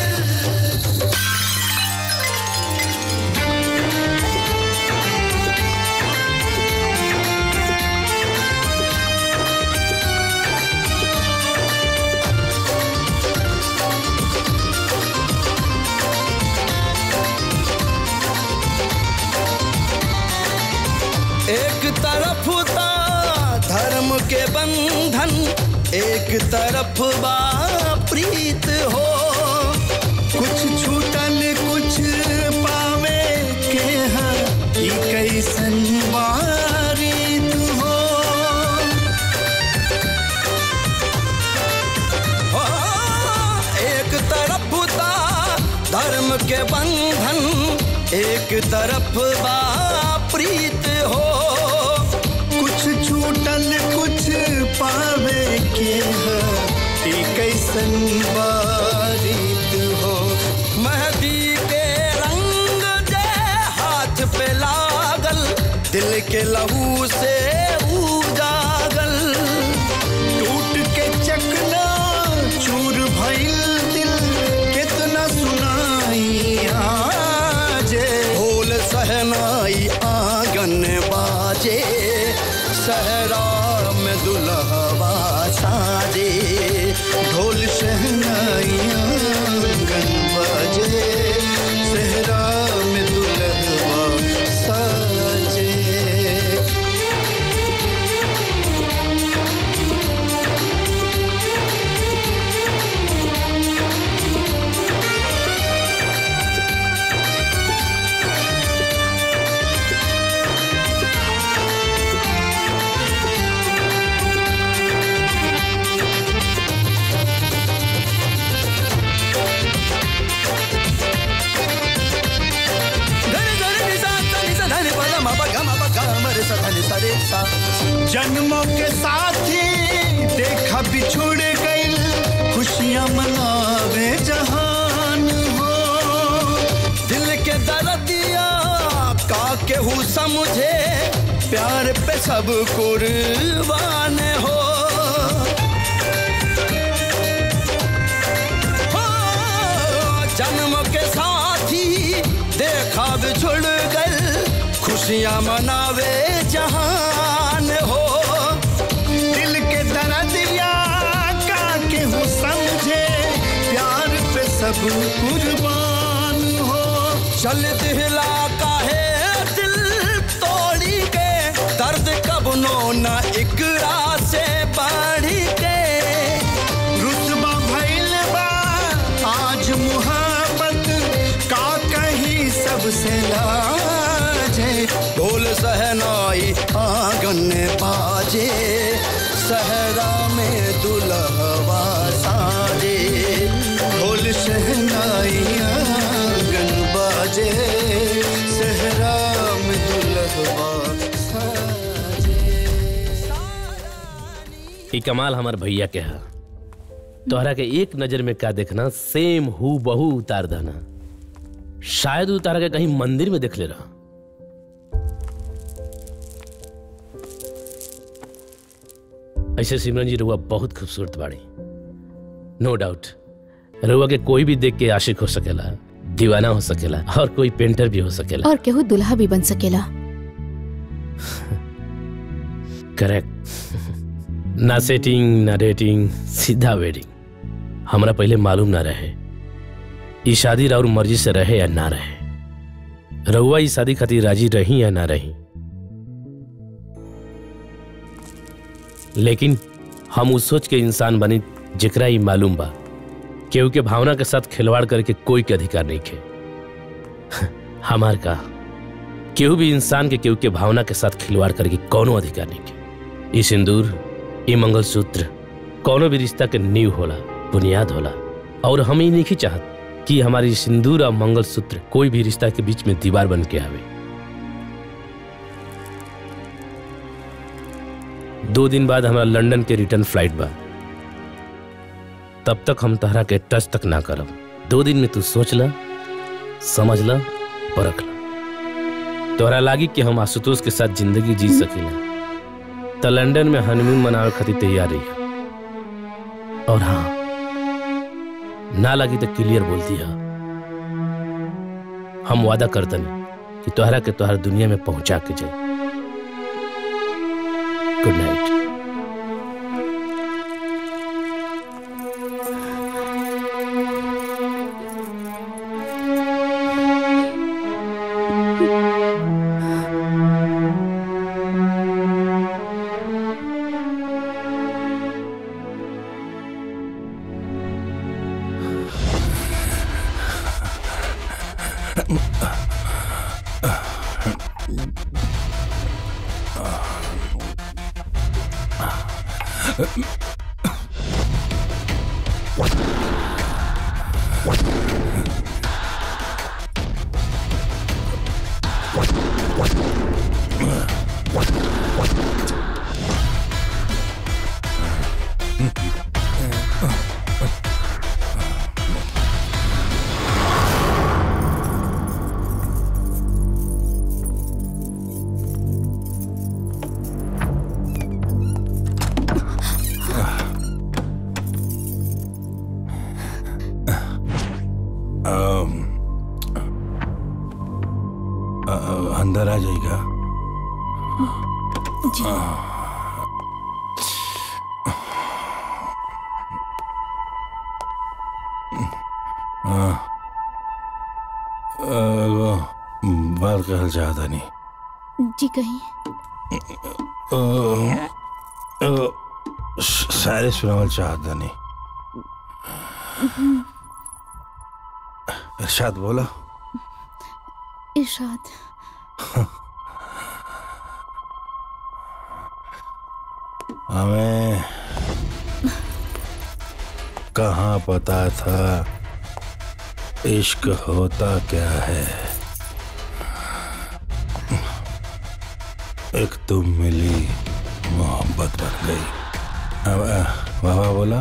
एक तरफ था धर्म के बंधन एक तरफ बा प्रीत हो कुछ छूटल कुछ पावे के हई कैसन बारीत हो एक तरफ था धर्म के बंधन एक तरफ बा प्रीत हो कुछ छूटल कुछ पावे के हई कैसन बारीत हो मेहंदी के रंग जे हाथ पे लागल दिल के लहू से उजागल टूट के चकना चूर भइल दिल कितना सुनाई आजे ढोल सहनाई आंगन बाजे सहरा में दुल्हवा साजे ढोल शहनाई आंगन बाजे सहरा में दुल्हवा साजे। जन्मों के साथी देखा बिछुड़ गई खुशियां मनावे जहान हो दिल के दर्दिया का केहू समझे प्यार पे सब कुर्बान हो जन्म के साथी देखा बिछुड़ गई खुशियां मनावे जहान हो दिल के दर्दिया का केहू समझे प्यार पे सब कुर्बान हो चल दिला काहे दिल तोड़ी के दर्द कब नो न इकरा से बढ़ी के रुतबा भइल बा आज मुहब्बत का कहीं सबसे लाजे ढोल सहनाई आंगन बाजे सहरा में दुल्हवा साजे ढोल शहनाई आंगन बाजे सहरा में दुल्हवा साजे। ई कमाल हमार भैया के हा तोहरा के एक नजर में का देखना सेम हु बहू उतार देना शायद उतारा के कहीं मंदिर में देख ले रहा ऐसे सिमरन जी रउआ बहुत खूबसूरत बाड़ी, नो डाउट। रउआ के कोई भी देख के आशिक हो सकेला, दीवाना हो सकेला, और कोई पेंटर भी हो सकेला, और केहू दुल्हा भी बन सकेला। करेक्ट। ना सेटिंग ना डेटिंग, सीधा वेडिंग। हमरा पहले मालूम ना रहे ई शादी राउर मर्जी से रहे या ना रहे। रउआ ई शादी खातिर राजी रही या ना रही, लेकिन हम उस सोच के इंसान बनी जेकरा ई मालूम बा केहू के भावना के साथ खिलवाड़ करके कोई के अधिकार नहीं खे। हमार का केहू भी इंसान के केहू के भावना के साथ खिलवाड़ करके कोनो अधिकार नहीं खे। ई सिंदूर, ई मंगलसूत्र कोनो भी रिश्ता के नींव होला, बुनियाद होला, और हम ही नहीं चाहत कि हमारी सिंदूर और मंगलसूत्र कोई भी रिश्ता के बीच में दीवार बन के आवे। 2 दिन बाद हमारा लंदन के रिटर्न फ्लाइट बा, तब तक हम तहरा के टच तक ना करब। 2 दिन में तू सोच ला, समझ ला, परख ला। तोहरा लागी कि हम आशुतोष के साथ जिंदगी जी सकीला तो लंदन में हनीमून मनावे खातिर तैयार रही। और हाँ, ना लगी तो क्लियर बोल दिया। हम वादा करतनी कि तोहरा के तोहर दुनिया में पहुंचा के जाए। Good night. अंदर आ जाएगा जी। बात कहल चाहता नहीं जी कहीं सारे सुनावल चाहता नहीं। इरशाद बोला। इरशाद हमें कहाँ पता था इश्क होता क्या है। एक तुम मिली मोहब्बत बन गई। बाबा बोला,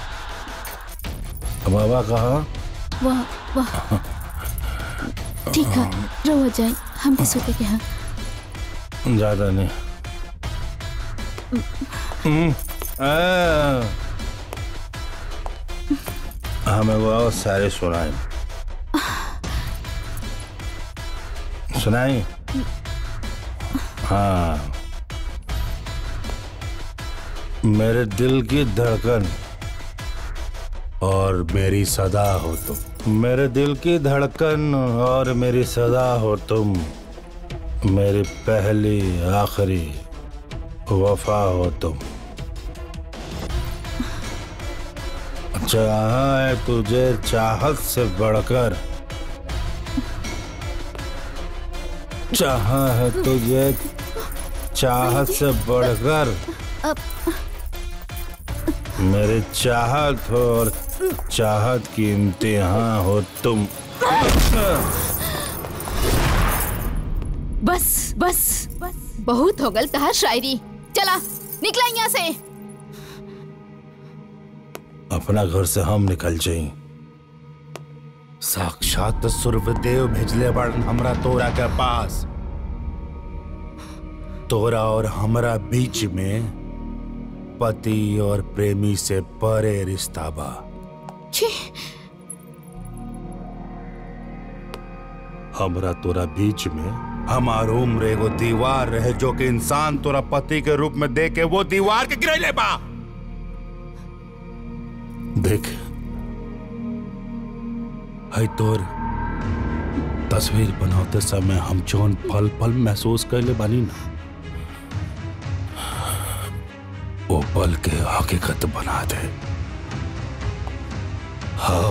बाबा कहा? वाह वाह, ठीक है, रहो जाए, हम भी सोते के हैं। ज्यादा नहीं। हमें वो सारे सुनाए सुनाई। हाँ, मेरे दिल की धड़कन और मेरी सदा हो तुम। मेरे दिल की धड़कन और मेरी सदा हो तुम। मेरी पहली आखिरी वफा हो तुम। चाहा है तुझे चाहत से बढ़कर, चाहा है तुझे चाहत से बढ़कर। मेरी चाहत हो और चाहत की इम्तिहान हो तुम। बस बस बहुत हो गल तहार शायरी। चला निकला यहाँ से। अपना घर से हम निकल जाई। साक्षात सूर्यदेव भेजले बड़न हमरा तोरा के पास। तोरा और हमरा बीच में पति और प्रेमी से परे रिश्ता बा। हमरा तोरा बीच में हमार उम्र एगो दीवार रहे जो कि इंसान तोरा पति के रूप में देख के वो दीवार के गिरैले बा। देख है तोर तस्वीर बनाते समय हम जौन पल पल महसूस कैले बानी ना, वो पल के हकीकत बना दे। हाँ,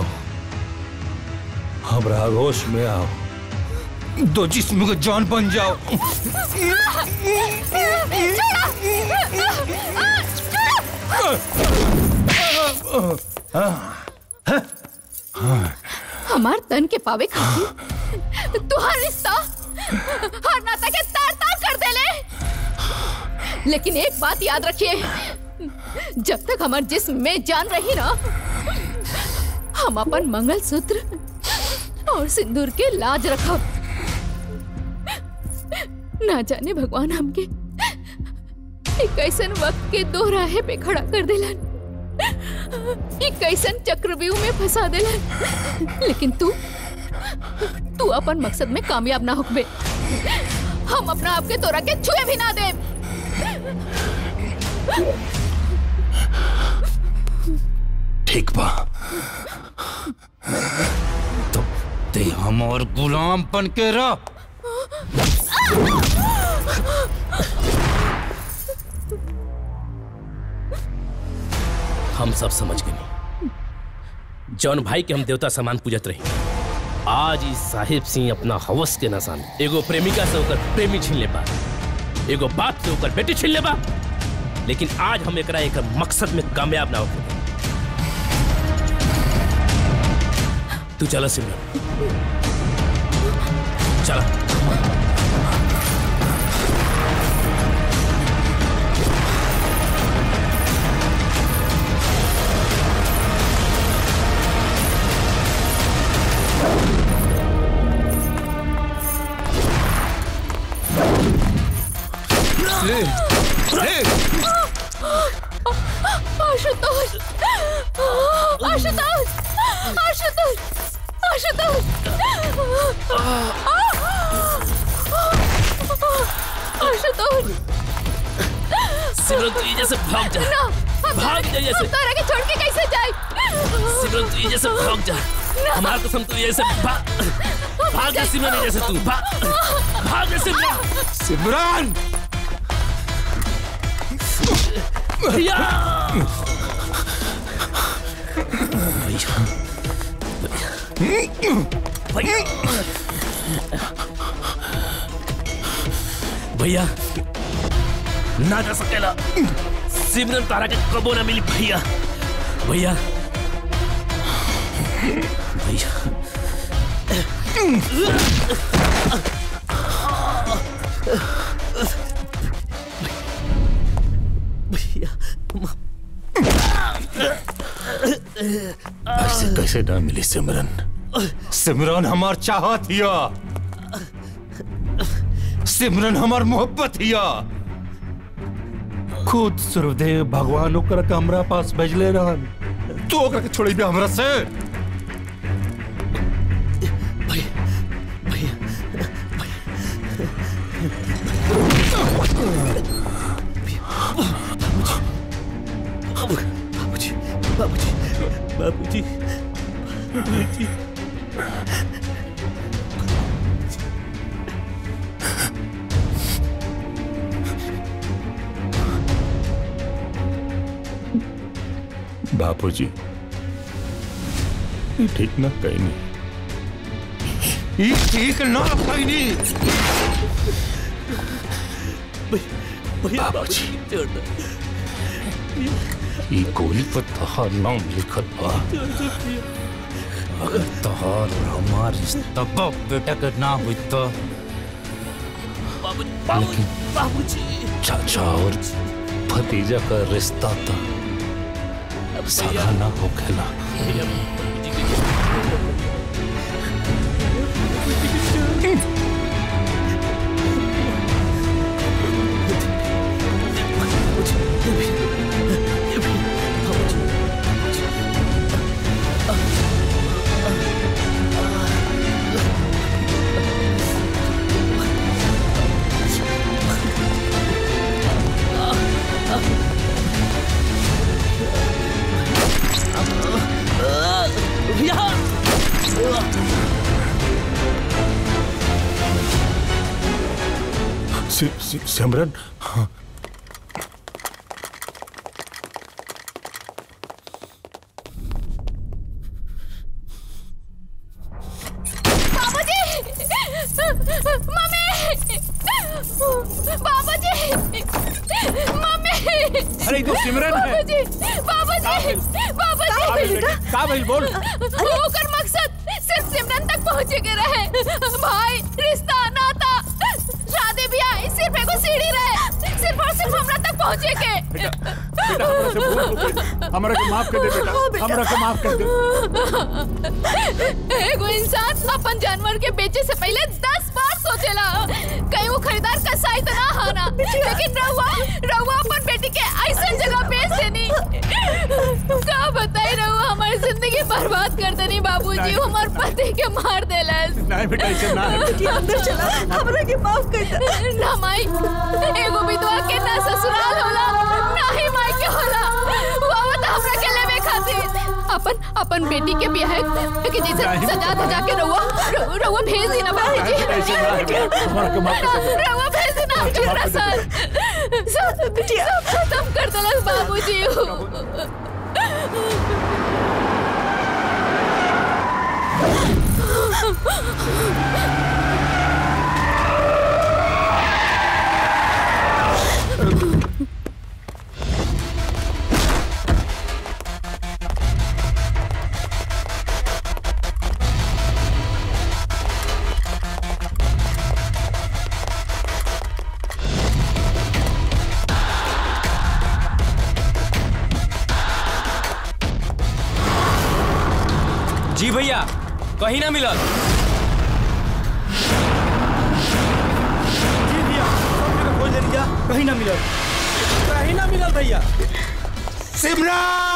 हमरा होश में आओ, दो जिस्म को जान बन जाओ। हमार तन के पावे खातिर तुहार रिश्ता हर नाता के तार तार कर देले। लेकिन एक बात याद रखिए, जब तक हमार जिस्म में जान रही ना, हम अपन मंगलसूत्र और सिंदूर के लाज रखब। ना जाने भगवान हमके एक ऐसन वक्त के दो राहे पे खड़ा कर देलन, एक ऐसन चक्रव्यूह में फंसा देलन। लेकिन तू अपन मकसद में कामयाब ना होबे। हम अपना आपके तोरा के छुए भी ना दे। ठीक बा, तो ते हम और गुलाम बन के रह। हम सब समझ गए। जौन भाई के हम देवता समान पूजत रही, आज इस साहिब सिंह अपना हवस के नसान एगो प्रेमिका से होकर प्रेमी छीन ले बा, एगो बाप से होकर बेटी छीन ले बा। लेकिन आज हम एकरा एक मकसद में कामयाब ना होके। तू चला सिमरन, चला। आशुतोष, आशुतोष, आशुतोष, आशुतोष, आशुतोष। सिमरन तू ये से भाग जा, भाग जा ये से। तारा के छोड़ के कैसे जाए? सिमरन तू ये से भाग जा, हमारा कसम तू ये से भाग जा सिमरन, ये से तू भाग जा सिमरन। सिमरन भैया, भैया ना जा सकेला। सिमरन तारा के कबो ना मिली भैया। भैया भैया ऐसे कैसे ना मिली सिमरन? सिमरन हमार चाहत हिया, सिमरन हमार मोहब्बत हिया। खुद सूर्यदेव भगवान ओकरा के हमरा पास भेजले रहन, तू ओकरा के छोड़ी भी हमरा से? बाबूजी, बाबूजी, बाबूजी, बाबूजी। बापूजी, ये ठीक ना कहीं नहीं, ये ठीक ना कहीं नहीं। बाबूजी, ये गोली पर तहार नाम लिखत बा। अगर तहार हमार रिश्ता बाप बेटा का ना हुई तो बाबूजी, चाचा और भतीजा का रिश्ता था साला ना हो खेला। सिमरन, हाँ। बाबूजी, मम्मी, बाबूजी, मम्मी। अरे तो सिमरन है। बाबूजी, बाबूजी, बाबूजी। का भाई बोल। होकर मकसद सिर्फ सिमरन तक पहुँचे के रहे। भाई, रिश्ता, नाता, शादी ब्याह सिर्फ एगो सीढ़ी रहे। सिर्फ और सिर्फ हमरा तक पहुँचे के। बेटा हमरा के माफ कर दे बेटा, हमरा के माफ कर दे। एगो इंसान अपन जानवर के बेचे से पहले 10 बार सोचेला कहीं वो खरीदार कसाई तो ना हाना। लेकिन रहुआ अपन बेटी के ऐसा जगह बेच देनी। का बताई रहुआ हमारी जिंदगी बर्बाद कर देनी। बाबूजी हमारे पति के मार देला। नहीं बेटा ऐसे ना है। अंदर चला, हमरा के माफ कर दे। ना माई, एगो विधवा के ना ससुराल होला ना ही माई के होला। वो आवत हमरा के लेवे खातिर अपन बेटी के ब्याह के जैसे सजा धजा के रहुआ भेज दी ना बाबूजी। रहुआ भेज दी ना आपके साथ। सब खत्म कर देला बाबूजी। जी भैया, कहीं ना मिला। जी भैया, खोज ले लिया, कहीं ना मिला, कहीं ना मिला भैया। सिमरन!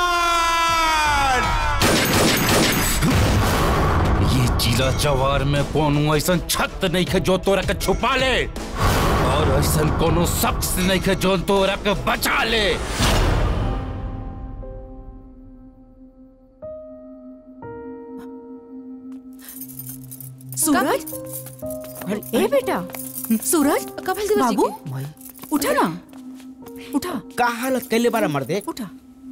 ये जिला जवार में कोनो ऐसा छत नहीं है जो तोरा के छुपा ले, और ऐसा कोनो शख्स नहीं है जो तोरा के बचा ले। सूरज, ए बेटा, सूरज, बाबू, उठा ना, उठा। का हालत कैले बारा मर्दे? उठा।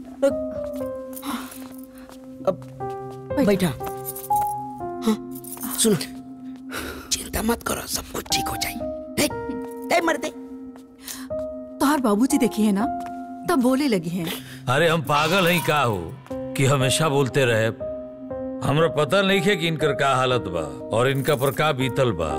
बैठा। हाँ, सुनो, चिंता मत करो, सब कुछ ठीक हो जाए। मर्दे, तोहार बाबूजी देखी है ना, तब बोले लगी हैं। अरे हम पागल हैं का हो कि हमेशा बोलते रहे। हमरा पता नहीं है कि इनकर का हालत बा और इनका पर का बीतल बा।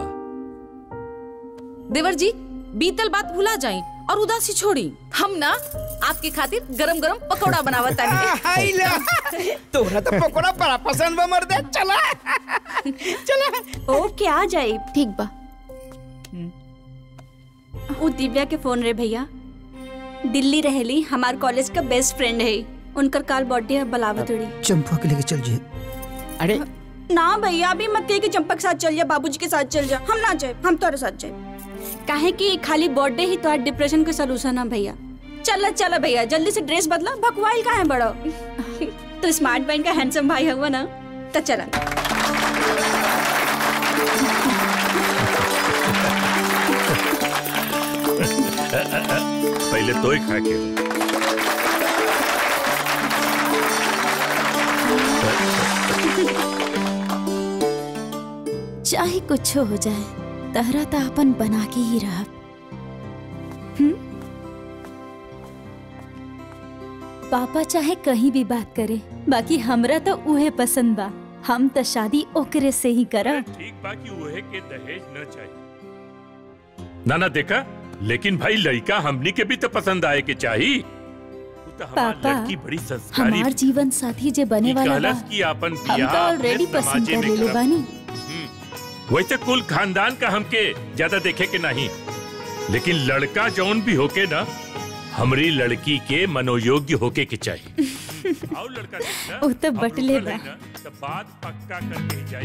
देवर जी, बीतल बात भुला जाई और उदासी छोड़ी। हम ना आपके खातिर गरम गरम पकौड़ा बनावत तानी। तोरा तो पकौड़ा बड़ा पसंद बा मर्दे। चला चला। ओके, आ जाए। ठीक बा। वो दिव्या के फोन रे भैया, दिल्ली रहेली, हमार कॉलेज का बेस्ट फ्रेंड है। उनकर काल बर्थडे है, बलावतड़ी। चंपा के लेके चल जाए। अरे ना भैया, अभी मत कहिए कि चंपा के साथ चल जा, बाबूजी के साथ चल जा। हम ना जाए, हम तोरे साथ जाए। काहे कि खाली बर्थडे ही तो डिप्रेशन के सलूशन है भैया। चल भैया, जल्दी से ड्रेस बदला। भगवाइल का है बड़ा। तो स्मार्ट बैंड का हैंडसम भाई हुआ ना, तो चला। पहले तो ही खा के। चाहे कुछ हो जाए, तहरा तो अपन बना के ही रहा। पापा चाहे कहीं भी बात करे, बाकी हमरा तो उहे पसंद बा। हम तो शादी ओकरे से ही करा। ठीक बाकी उहे के दहेज न चाहिए। ना देखा, लेकिन भाई लड़का हमनी के भी तो पसंद आए के चाहिए। पापा, बड़ी संस्कारी हमार जीवन साथी जे बने वाला बा, अपन हम तो ऑलरेडी पसंद कर लेले बानी। वैसे कुल खानदान का हमके ज्यादा देखे के नहीं, लेकिन लड़का जौन भी होके ना, हमरी लड़की के मनोयोग्य होके के चाहिए। आओ लड़का देखना, वो तो बटले बा। तो बात पक्का करके जाए।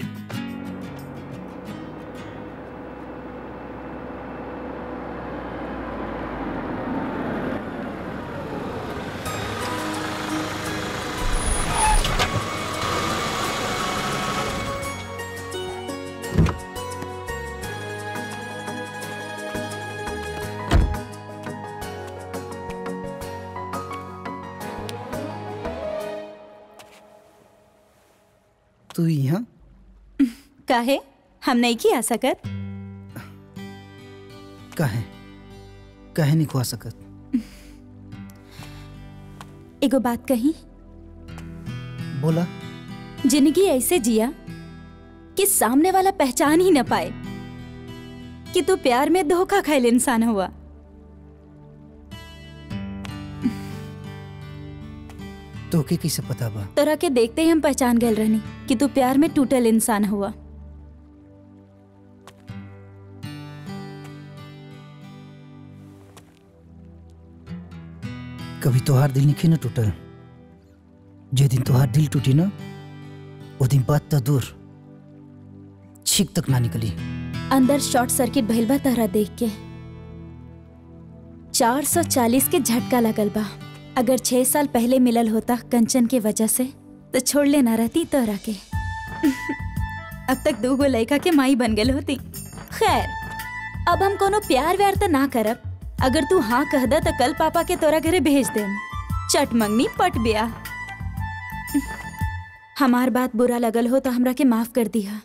तू यहाँ काहे हम नहीं की आ सकत? काहे काहे नहीं खुआ सकत? एगो बात कही। बोला। जिंदगी ऐसे जिया कि सामने वाला पहचान ही न पाए कि तू प्यार में धोखा खाइल इंसान हुआ। तो के किसे पता बा? तोरा के देखते ही हम पहचान गए रहनी कि तू प्यार में टूटल इंसान हुआ। कभी तोहार दिल नहीं न टूटल। जे दिन तोहार दिल टूटी ना वो दिन बात तो दूर छींक तक ना निकली। अंदर शॉर्ट सर्किट भइल बा तहरा देख के। 440 के झटका लगल बा। अगर 6 साल पहले मिलल होता कंचन के वजह से तो छोड़ लेना रहती तोरा के। अब तक 2 गो लड़का के माई बन गल होती। खैर अब हम कोनो प्यार व्यार तो ना करब। अगर तू हाँ कह दा तो कल पापा के तोरा घरे भेज देम। चट मंगनी पट ब्याह। हमार बात बुरा लगल हो तो हमरा के माफ कर दिया।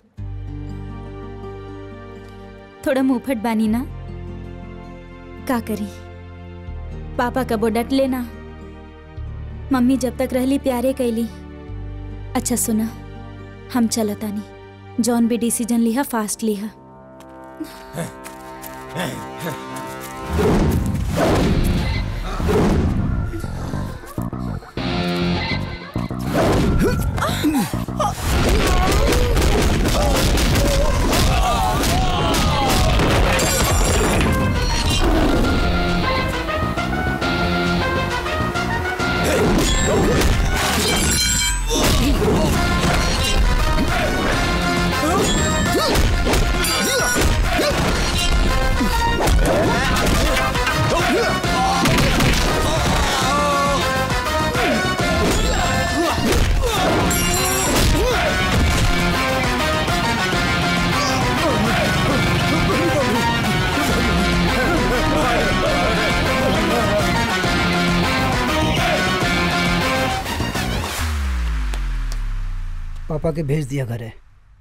थोड़ा मुंहफट बानी ना, का करी। पापा कबो डट लेना। मम्मी जब तक रहली प्यारे कैली। अच्छा सुना, हम चलतानी। जॉन भी डिसीजन लिहा फास्ट लिहा। पापा के भेज दिया घरे।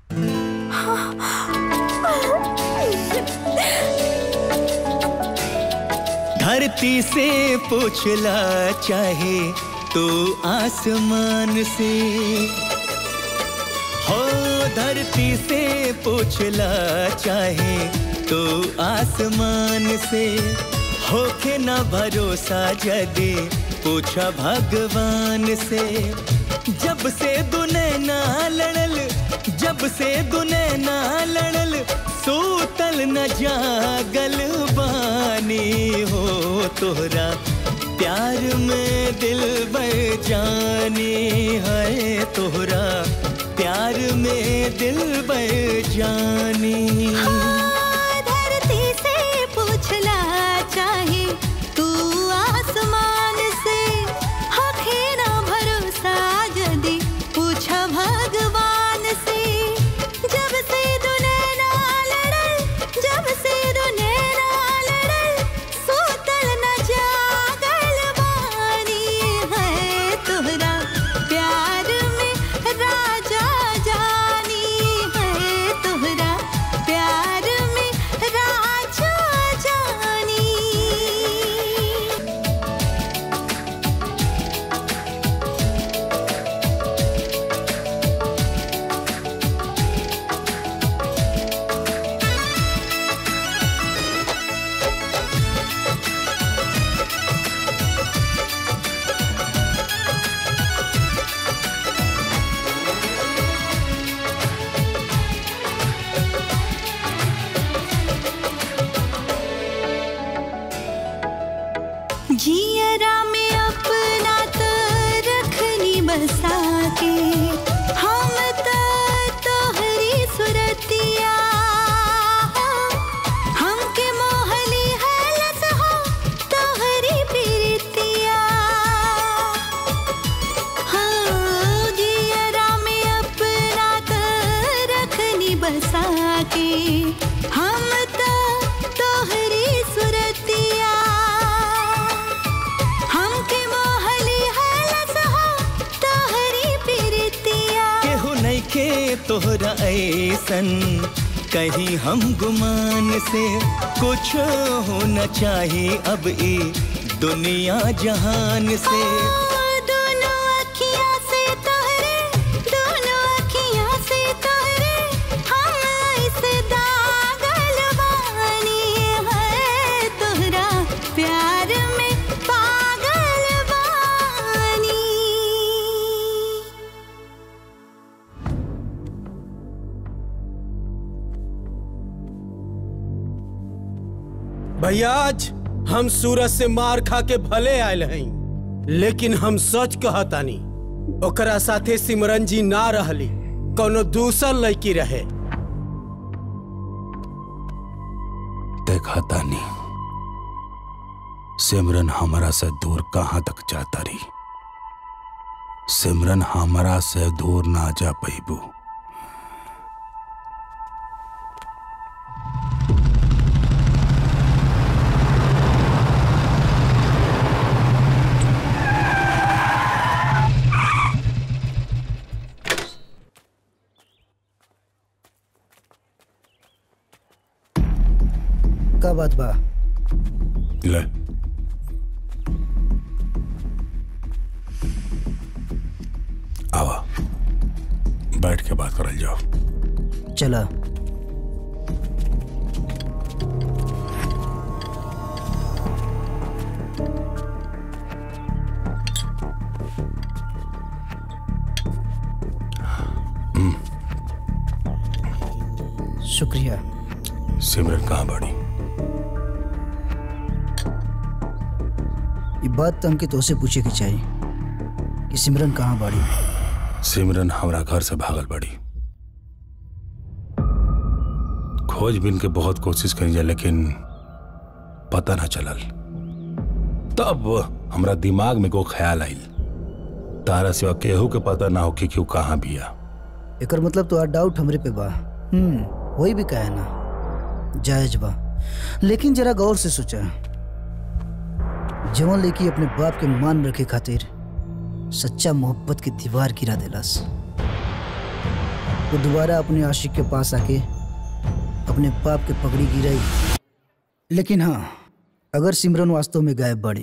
धरती से पूछला चाहे तो आसमान से हो, धरती से पूछला चाहे तो आसमान से होके ना भरोसा जदे पूछा भगवान से। जब से दुनैना लड़ल, जब से दुनैना लड़ल, सूतल न जागल बानी हो तोहरा प्यार में दिल बेजानी है। तोहरा प्यार में दिल बेजानी। धरती से पूछला चाहे तू आसमान से होखे ना भरोसा जदी पूछा भगवान से। जब से दुनैना लड़ल, जब से दुनैना लड़ल, सूतल न जागल बानी है। तोहरा प्यार में राजा जानी है। तोहरा प्यार में राजा जानी। जियरा में अपना तो रखनी बसा के, हम तो तोहरी सुरतिया। हमके मोहली है लस हो तोहरी प्रीतिया। हाँ, जियरा में अपना तो रखनी बसा के, हम तो तोहरी सुरतिया। हमके मोहली है लस हो तोहरी प्रीतिया। केहू नहीं खे तोहरा ऐसन कहीं हम गुमान से कुछ होना चाहिए अब ई दुनिया जहान से। दोनों अखियाँ से तोहरे, दोनों अखियाँ से तोहरे, हम ऐसे दागल बानी है, तोहरा प्यार में पागल बानी। भैया आज हम सूरज से मार खा के भले आयल हई, लेकिन हम सच कहतानी ओकरा साथे सिमरन जी ना रहली, कोनो दूसर लड़की रहे। देखा तानी सिमरन हमारा से दूर कहां तक जाता रही। सिमरन हमारा से दूर ना जा पैबू। का बात बा? ले आवा बैठ के बात करल जाओ। चला। शुक्रिया। सिमरन कहाँ बड़ी? ये बात तो हमके तोसे पूछे की चाहिए कि सिमरन कहाँ बाड़ी? सिमरन हमारा घर से भागल बड़ी। खोजबीन के बहुत कोशिश करी जा, लेकिन पता ना चलल। तब हमरा दिमाग में को ख्याल आइल, तारा सिवा केहू के पता ना हो कि क्यों कहाँ बिया। एकर मतलब तो डाउट हमरे पे बा। वही भी कहे ना, जायज बा, लेकिन जरा गौर से सोचा, जवान लड़की अपने बाप के मान रखे खातिर सच्चा मोहब्बत की दीवार गिरा देलस, वो दोबारा अपने आशिक के पास आके अपने बाप के पगड़ी गिराई। लेकिन हाँ, अगर सिमरन वास्तव में गायब बाड़ी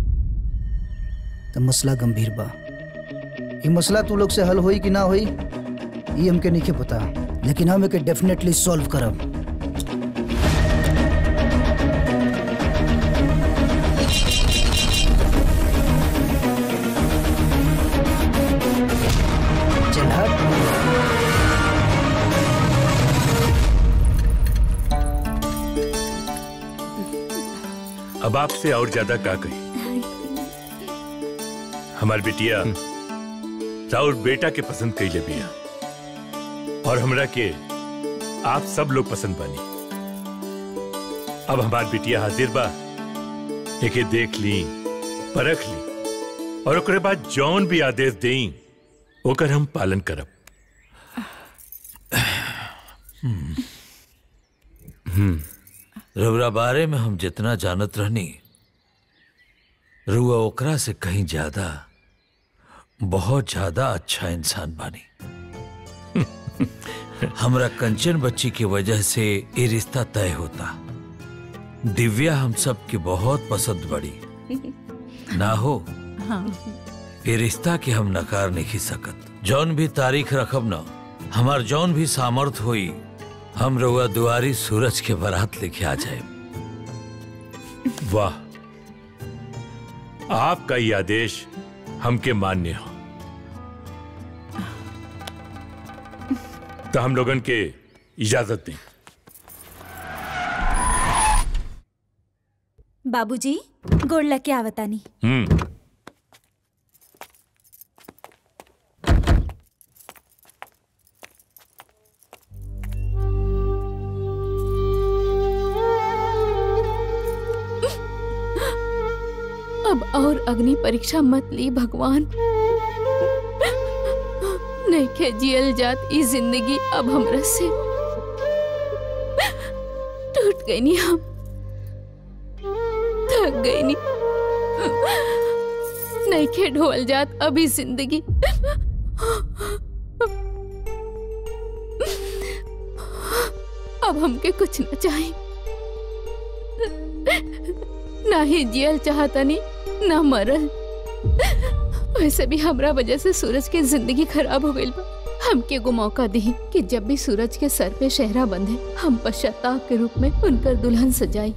तो मसला गंभीर बा। ये मसला तू लोग से हल होई कि ना होई ये हमके नहीं पता, लेकिन हम एके डेफिनेटली सॉल्व करब। अब आपसे और ज्यादा का कही। हमार बिटिया राउर बेटा के पसंद कइले बिया और हमरा के आप सब लोग पसंद बानी। अब हमार बिटिया हाजिर बा, एके देख ली, परख ली और ओकरे बाद जौन भी आदेश देई ओकर हम पालन करब। रउरा बारे में हम जितना जानत रहनी, रुआ ओकरा से कहीं ज्यादा, बहुत ज्यादा अच्छा इंसान बानी। हमरा कंचन बच्ची की वजह से ये रिश्ता तय होता। दिव्या हम सब की बहुत पसंद बड़ी ना हो, ये रिश्ता के हम नकार नहीं सकत। जौन भी तारीख रखब ना, हमार जौन भी सामर्थ होई, हम रउआ दुआरी सूरज के बारात लेके आ जाए। वाह, आपका ये आदेश हमके मान्य हो तो हम लोगन के इजाजत दें। बाबूजी गोड़ लगे आवतानी। अब और अग्नि परीक्षा मत ली भगवान। नहीं के जियल जात ई जिंदगी अब हमरा से टूट गई नी, हम थक गई नी। नहीं के ढोल जात अभी जिंदगी। अब हमके कुछ न चाहिए, ना ही जियल चाहतनी ना मरल। वैसे भी हमरा वजह से सूरज की जिंदगी खराब हो गई बा। हमके एगो मौका दी कि जब भी सूरज के सर पे शहरा बंधे हम पश्चाताप के रूप में उनकर दुल्हन सजाई।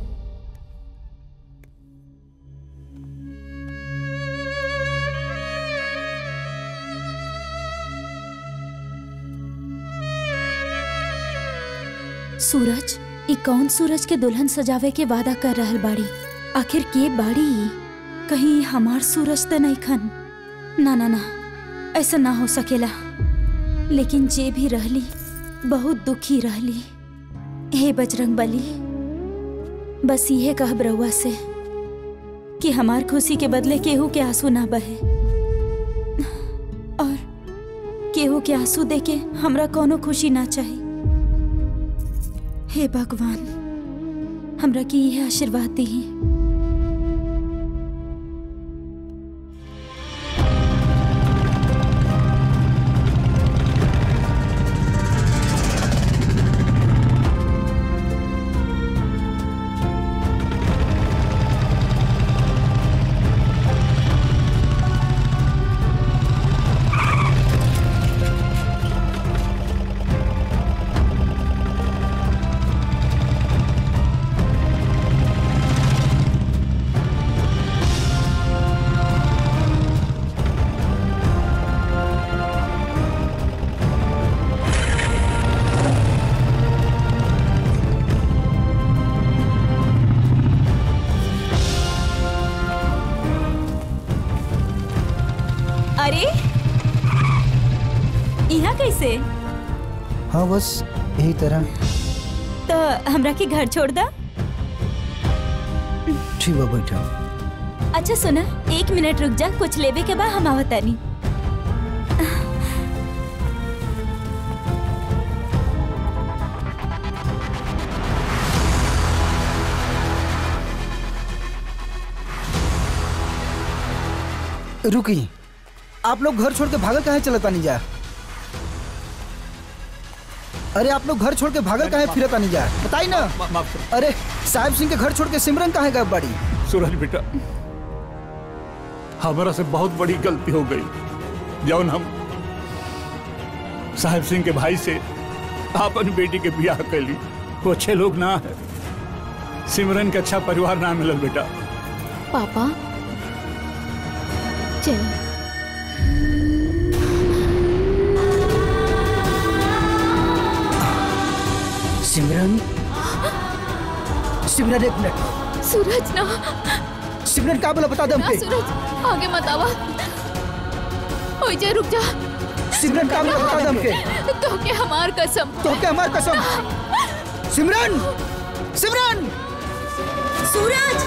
सूरज, ई कौन सूरज के दुल्हन सजावे के वादा कर रहल बाड़ी? आखिर के बाड़ी ई? कहीं हमार सूरज तो नहीं खन? ना ना ना, ऐसा ना हो सकेला। लेकिन जे भी रहली बहुत दुखी रहली। हे बजरंग बली, बस ये कहब रउआ से कि हमार खुशी के बदले केहू के आंसू ना बहे, और केहू के आंसू देके हमरा कोनो खुशी ना चाहिए। हे भगवान, हमरा की यह आशीर्वाद दी। कैसे? हाँ बस यही तरह। तो हमरा के घर छोड़ दा। ठीक बा, बैठा। अच्छा सुना, 1 मिनट रुक जा, कुछ लेवे के बाद हम आवतानी। रुकी, आप लोग घर छोड़ के भागल काहे चलता नहीं जा? अरे आप लोग घर छोड़ के भागल काहे फिरता नहीं जा? बताई ना। अरे साहिब सिंह के घर छोड़ के सिमरन काहे गए बड़ी? सूरज बेटा, हमारा से बहुत बड़ी गलती हो गई। जौन हम साहिब सिंह के भाई से अपन बेटी के ब्याह कैली, वो अच्छे लोग ना है। सिमरन के अच्छा परिवार ना मिलल बेटा। पापा चल। सिमरन, सिमरन 1 मिनट। सूरज ना। सिमरन का बोला, बता दे हमके। सूरज आगे मत आवा। ओए जा, रुक जा। सिमरन का बोला, बता दे हमके। तो के हमार कसम। तो के हमार कसम। सिमरन, सिमरन। सूरज।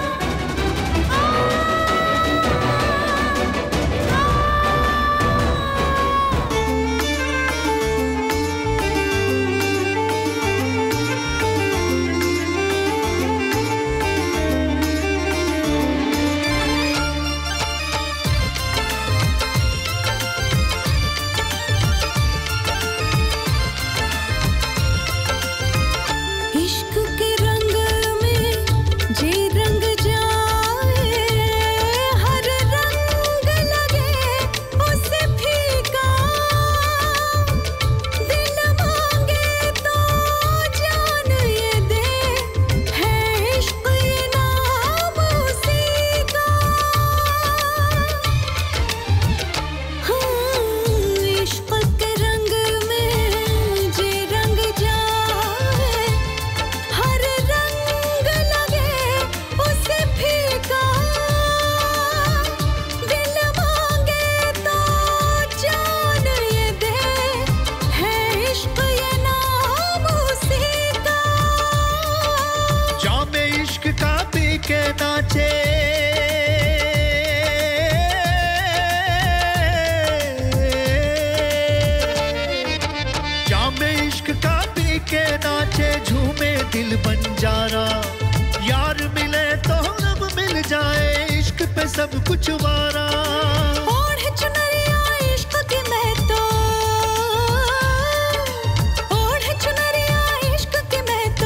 सब कुछ वारा ओढ़ चुनरिया इश्क की मैं तो, ओढ़ चुनरिया इश्क की मैं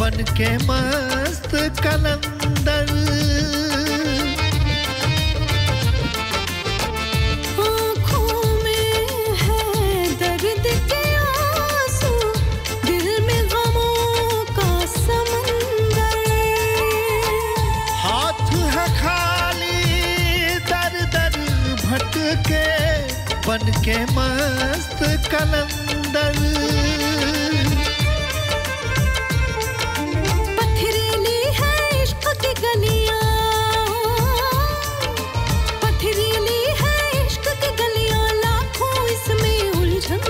बन के मस्त कलंदर। आँखों में है दर्द के आंसू, दिल में गमों का समंदर। हाथ है खाली दर दर भटके बन के मस्त कलंदर। पथरीली है इश्क की गलियां, पथरीली है इश्क की गलियां, लाखों इसमें उलझन।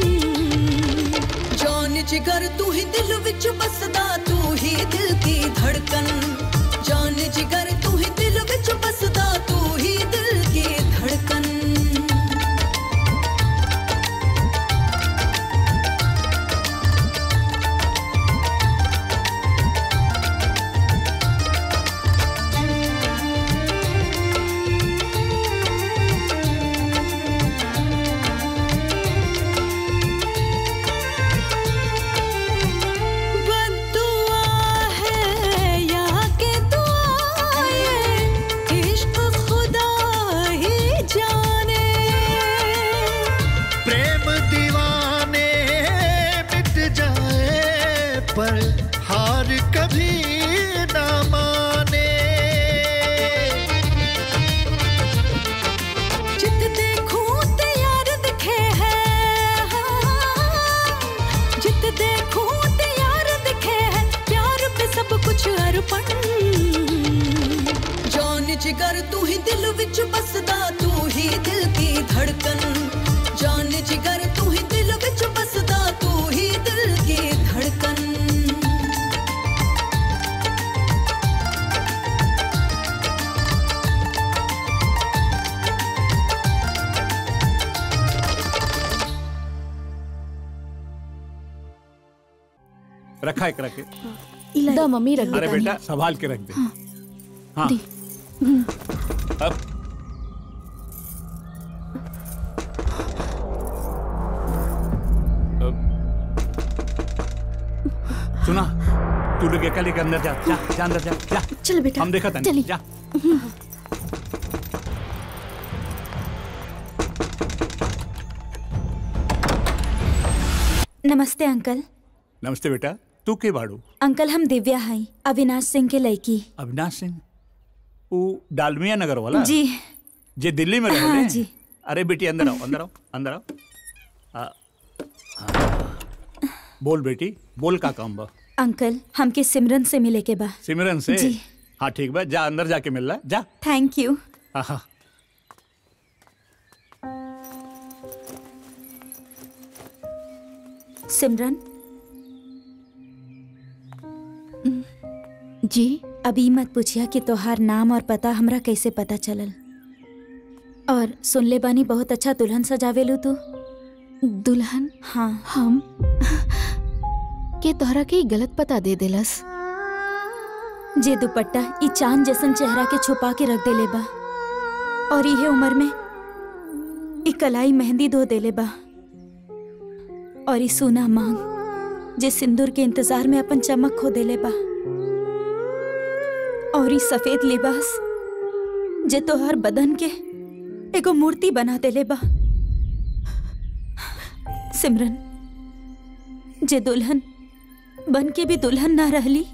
जान जिगर तू ही दिल विच बसदा, तू ही दिल की धड़कन। जान जिगर तू ही दिल विच बसदा, तू ही दिल की धड़कन। पर हार कभी ना माने। जित देखूं तैयार दिखे है, जित देखूं तैयार दिखे है, प्यार पे सब कुछ अर्पण। जान जिगर तू ही दिल विच बसदा, तू ही दिल की धड़कन। जान जिगर तू ही दिल विच बसदा, तू ही दिल की धड़कन। रखा है रख के। दा मम्मी रख दे। अरे बेटा संभाल के रख दे। हाँ अब सुना, तू लोग अकेले के अंदर जा, जा अंदर जा, जा। चल बेटा, हम देखा था नहीं, जा। नमस्ते अंकल। नमस्ते बेटा, तू के बाड़ू? अंकल हम दिव्या हई, अविनाश सिंह के लड़की। अविनाश सिंह, वो डालमिया नगर वाला? जी। जे दिल्ली में रहते हाँ हैं? जी। अरे बेटी अंदर आओ, अंदर आओ, अंदर आओ। बोल बेटी, बोल का काम बा? अंकल हमके सिमरन से मिले के बा। सिमरन से? जी। हाँ ठीक बा, जा अंदर जाके मिल रहा, जा। Thank you. हाँ। सिमरन जी। अभी मत पूछिया कि तोहार नाम और पता हमरा कैसे पता चलल। और सुन ले बानी बहुत अच्छा दुल्हन सजावेलू तू। दुल्हन? हाँ। हम के तोहरा के गलत पता दे देलस। जे दुपट्टा ई चांद जैसन चेहरा के छुपा के रख देले बा, और इहे उम्र में ई कलाई मेहंदी धो देले बा, और ई सोना मांग जे सिंदूर के इंतजार में अपन चमक खो देले बा, और ई सफेद लिबास जे तोहर बदन के एगो मूर्ति बना देले बा। सिमरन, जे दुल्हन बन के भी दुल्हन ना रहली,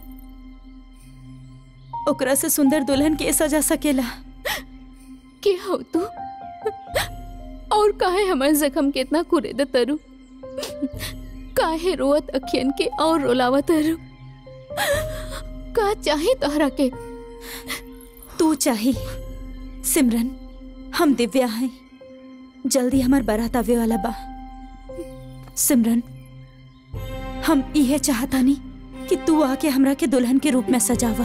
ओकरा से सुंदर दुल्हन के सजा सकेला। के हो तू? और काहे हमारे जख्म के इतना कुरेद तरु? काहे रोवत अखियन के और रोलावत तरु? का चाहे तोहरा के? तू चाही सिमरन। हम दिव्या हैं, जल्दी हमार बारात आवे वाला बा। सिमरन, हम इहे चाहतानी कि तू आके हमरा के दुल्हन के रूप में सजावा।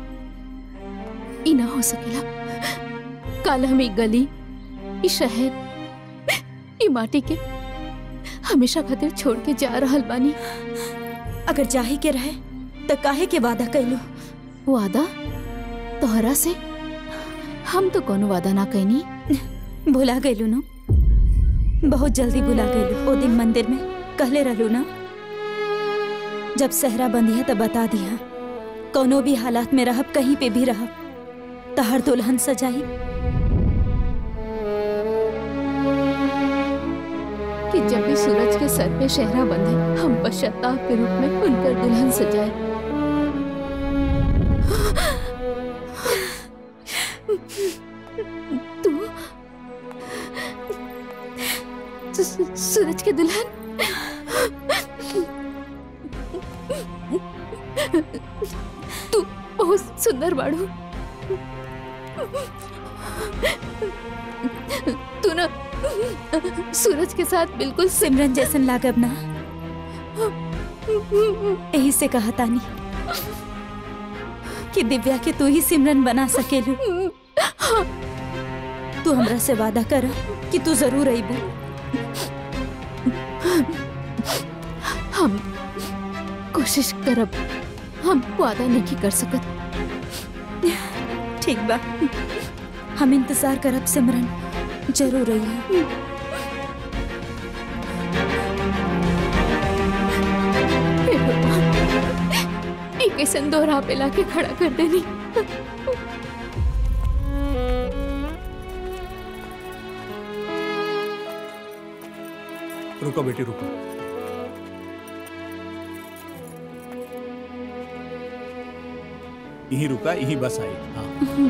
ई ना हो सकेला। काल हम ई गली, ई शहर, ई माटी के हमेशा खातिर छोड़ के जा रहल बानी। अगर जाही के रहे तो काहे के वादा कैलू? वादा तोहरा से? हम तो कोनो वादा ना कैनी। भुला गईलू ना? बहुत जल्दी भुला गईलू। ओ दिन मंदिर में कहले रहलू ना जब सहरा बंदी है तो बता दिया, कोनो भी हालात में रहब, कहीं पे भी रहब, तहर दुल्हन सजाई। कि जब भी सूरज के सर पे शहरा बंधे, हम पश्चाताप के रूप में उनकर दुल्हन सजाए। सूरज के दुल्हन, तू बहुत सुंदर बाड़ू। तू ना सूरज के साथ बिल्कुल सिमरन जैसन लागब ना, यही से कहा तानी कि दिव्या के तू ही सिमरन बना सकेलू। तू हमरा से वादा कर कि तू जरूर अइबू। हम कोशिश करब, हम वादा नहीं कर सकत। ठीक बा, हम इंतजार करब सिमरन, जरूर रहिए। एक ऐसा दोहरा पे लाके खड़ा कर देनी। रुको बेटी रुको। यही रुका, यही बस आई। हाँ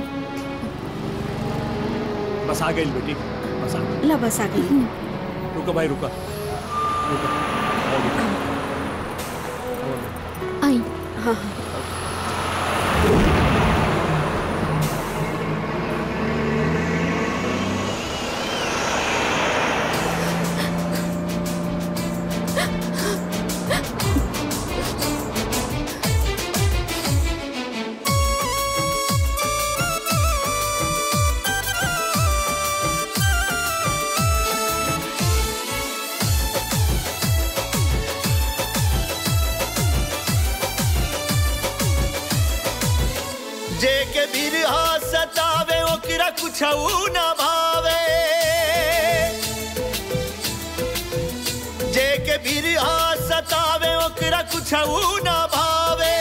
बस आ गई बेटी, बस आ गई। ला बस आ गई। रुको भाई रुको, रुको। आई। हाँ जेके बिरहा सतावे ओकरा कुछऊ ना भावे, जेके बिरहा सतावे ओकरा कुछऊ ना भावे।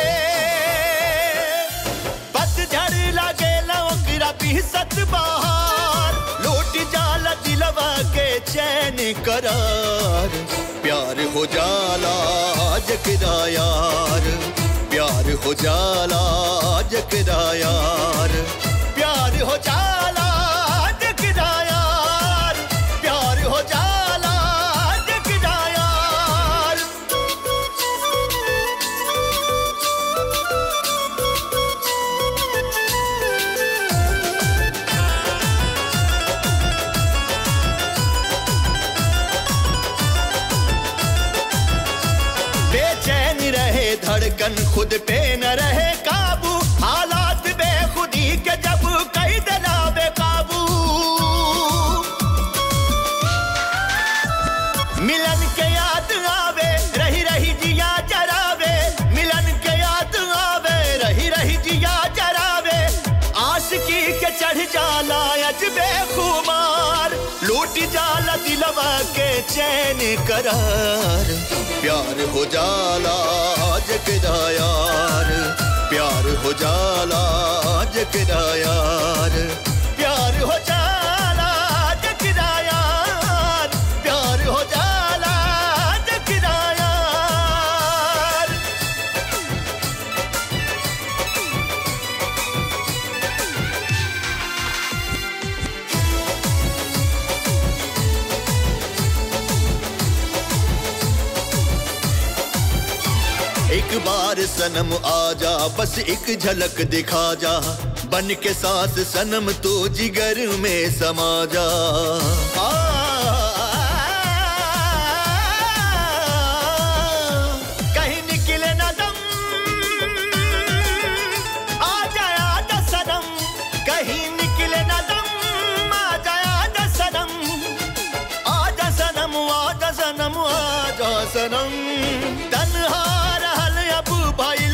पतझड़ लागेला ओकरा बिहसत बहार, लूट जाला दिलवा के चैन करार। प्यार हो जाला जकरा यार, प्यार हो जाला जकरा यार, प्यार हो जाला जकरा यार, प्यार हो जाला जकरा यार। बेचैन रहे धड़कन, खुद पे न रहे काबू, हालात बेखुदी के जब कई दिला बेकाबू। मिलन के याद आवे रही रही जिया जरावे, मिलन के याद आवे रही रही जिया जरावे। आशिकी के चढ़ जाला अजबे खुमार, लूट जाला दिलवा के चैन करार। प्यार हो जाला जकरा यार, प्यार हो जाला जकरा यार, प्यार हो जाला जकरा यार, प्यार हो जाला जकरा यार। एक बार सनम आजा, बस एक झलक दिखा जा, बन के सांस सनम तो जिगर में समा जा। कहीं निकले ना दम, आजा आजा सनम, कहीं निकले ना दम, आजा आजा सनम, आजा सनम, आजा सनम, आजा सनम। तन्हा भाईल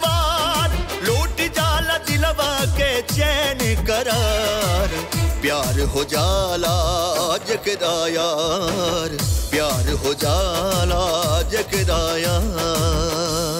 दुश्वार, लूट जाला दिलवा के चैन करार। प्यार प्यार हो जाला जकरा यार, प्यार हो जाला जकरा यार।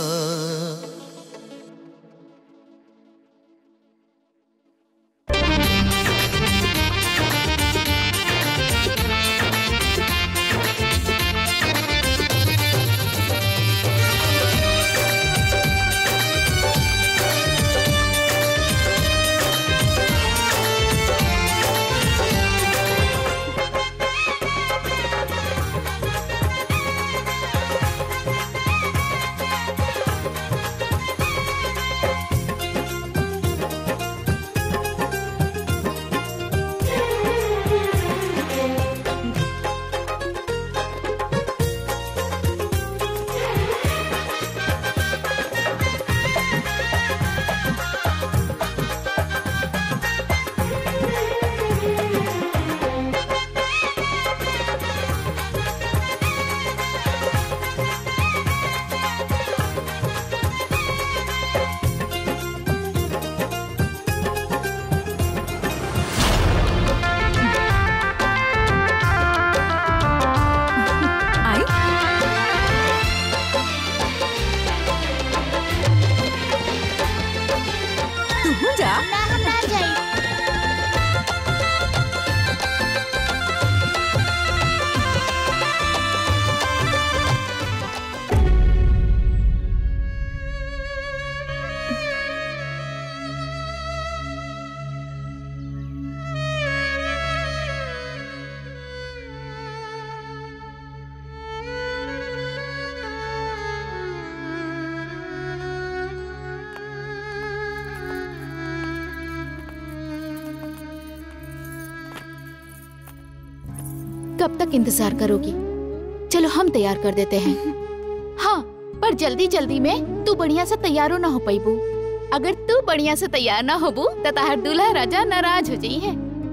कब तक इंतजार करोगी? चलो हम तैयार कर देते हैं। हाँ, पर जल्दी जल्दी में तू बढ़िया से तैयारो ना हो पाईबू। अगर तू बढ़िया से तैयार ना होबू तो ताहर दूल्हा राजा नाराज हो जाई है।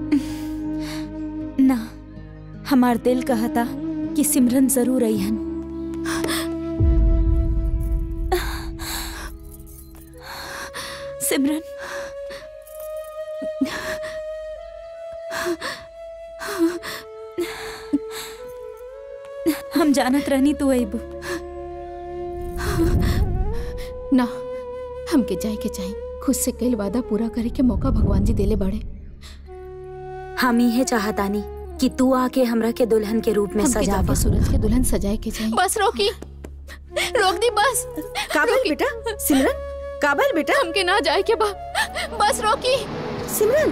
ना, हमार दिल कहता कि सिमरन जरूर अइहन। सिमरन, हम जानत रहनी तू अइबू। ना, हमके जाए के चाहिए। खुद से कई वादा पूरा करे के मौका भगवान जी देले बड़े। हम ही चाहतानी कि तू आके हमरा के दुल्हन के रूप में सजावा। सूरज के दुल्हन सजाए के चाहिए। बस रोकी, रोक दी बस। काबिल बेटा, सिमरन काबिल बेटा, हमके ना जाए के बस रोकी। सिमरन,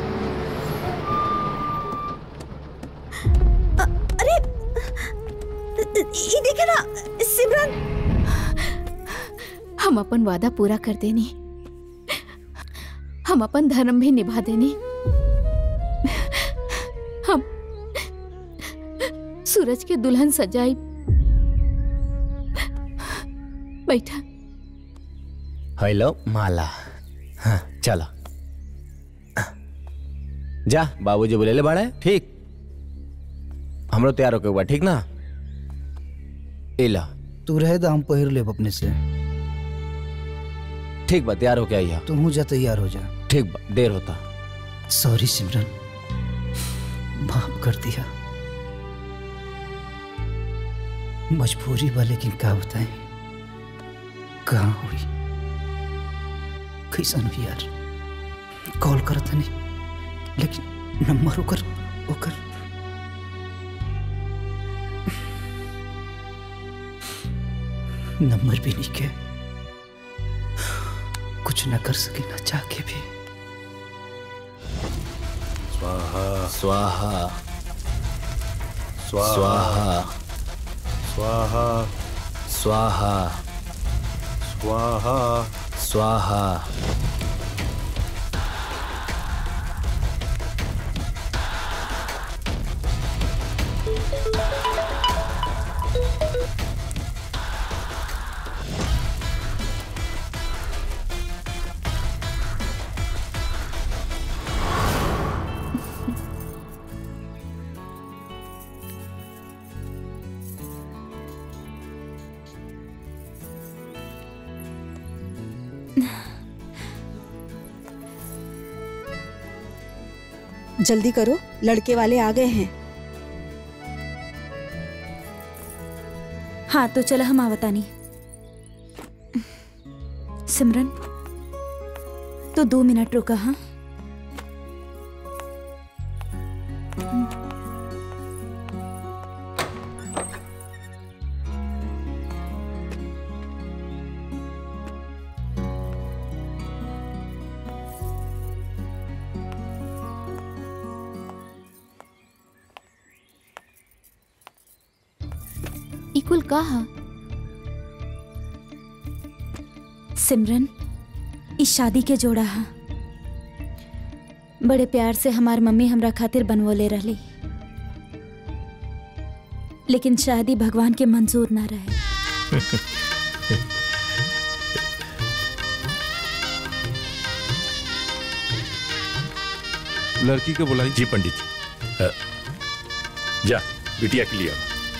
अरे ये देखे ना सिमरन। हम अपन वादा पूरा कर देनी, हम अपन धर्म भी निभा देनी। हम सूरज के दुल्हन सजाई। बैठा। हेलो माला। हाँ, चलो जा, बाबूजी बोले ले बड़ा है। ठीक, हमरो तैयार होके हुआ। ठीक ना? इला तू रहे तो हम पहिर लेब अपने से। ठीक बा, तैयार होके आई है। तू हो जा, तैयार हो जा। ठीक बा, देर होता। सॉरी सिमरन, माफ कर दिया। मजबूरी बा, लेकिन क्या बताएं कहाँ हुई कैसन हुई यार। कॉल करत नहीं, लेकिन नंबर ओकर नंबर भी नहीं के। कुछ न कर सके ना चाह के भी। स्वाहा स्वाहा स्वाहा स्वाहा स्वाहा स्वाहा स्वाहा। जल्दी करो, लड़के वाले आ गए हैं। हाँ तो चलो हम आवतानी। सिमरन तो 2 मिनट रुका। हाँ इकुल कहा सिमरन इस शादी के जोड़ा हा। बड़े प्यार से हमार मम्मी हमरा खातिर बनवोले रहली, लेकिन शादी भगवान के मंजूर ना रहे। लड़की को बुलाई। जी पंडित जी। जा बिटिया के लिए।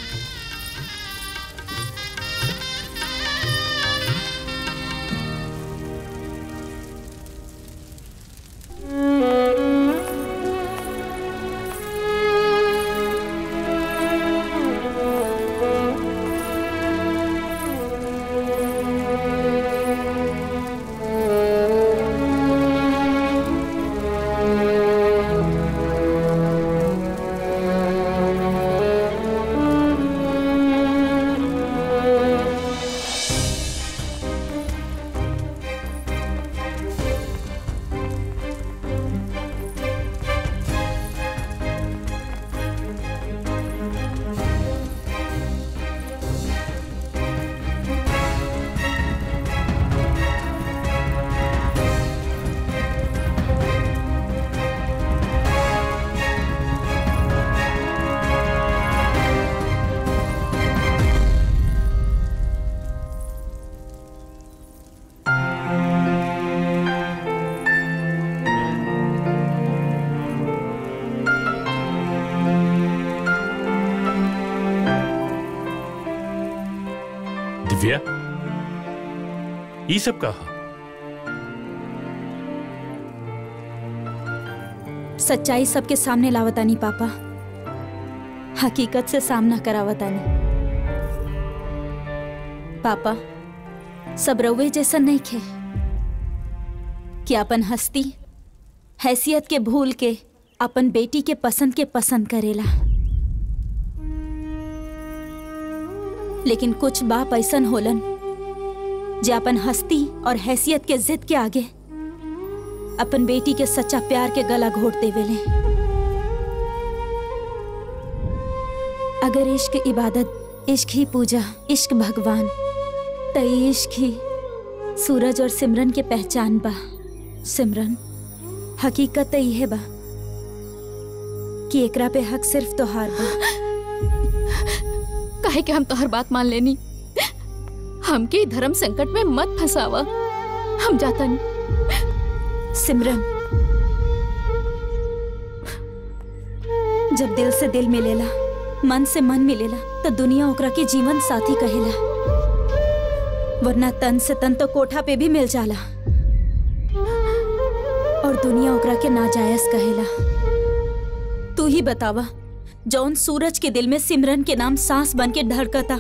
दिव्या ये सब कहा? सच्चाई सबके सामने लावतानी पापा, हकीकत से सामना करावतानी। पापा सब रउए जैसा नहीं खे कि अपन हस्ती हैसियत के भूल के अपन बेटी के पसंद करेला, लेकिन कुछ बाप ऐसन होलन जे अपन हस्ती और हैसियत के जिद के आगे अपन बेटी के सच्चा प्यार के गला घोट देवेले। अगर इश्क इबादत, इश्क ही पूजा, इश्क भगवान, तो इश्क ही सूरज और सिमरन के पहचान बा। सिमरन हकीकत तो यह बा कि एकरा पे हक सिर्फ तोहार बा। काहे कि हम तोहर बात मान लेनी, हमके धर्म संकट में मत फंसावा। हम जाता नहीं। सिमरन जब दिल से दिल मिलेला, मन से मन मिलेला, तो दुनिया ओकरा के जीवन साथी कहेला, वरना तन से तन तो कोठा पे भी मिल जाला और दुनिया ओकरा के नाजायज कहेला। तू ही बतावा, जौन सूरज के दिल में सिमरन के नाम सांस बन के धड़कता,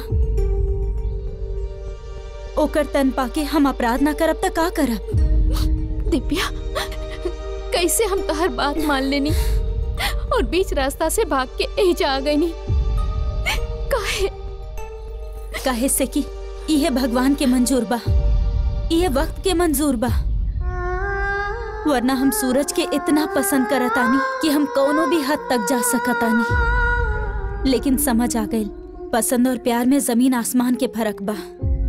ओकर तन पाके हम अपराध ना करब त का करब? दिव्या कैसे हम तोहर बात मान लेनी और बीच रास्ता से भाग के एजा आ गई नी? काहे से कि यह भगवान के मंजूर बा, यह वक्त के मंजूर बा, वरना हम सूरज के इतना पसंद करतानी कि हम कोनो भी हद तक जा सकतानी। लेकिन समझ आ गई, पसंद और प्यार में जमीन आसमान के फर्क बा।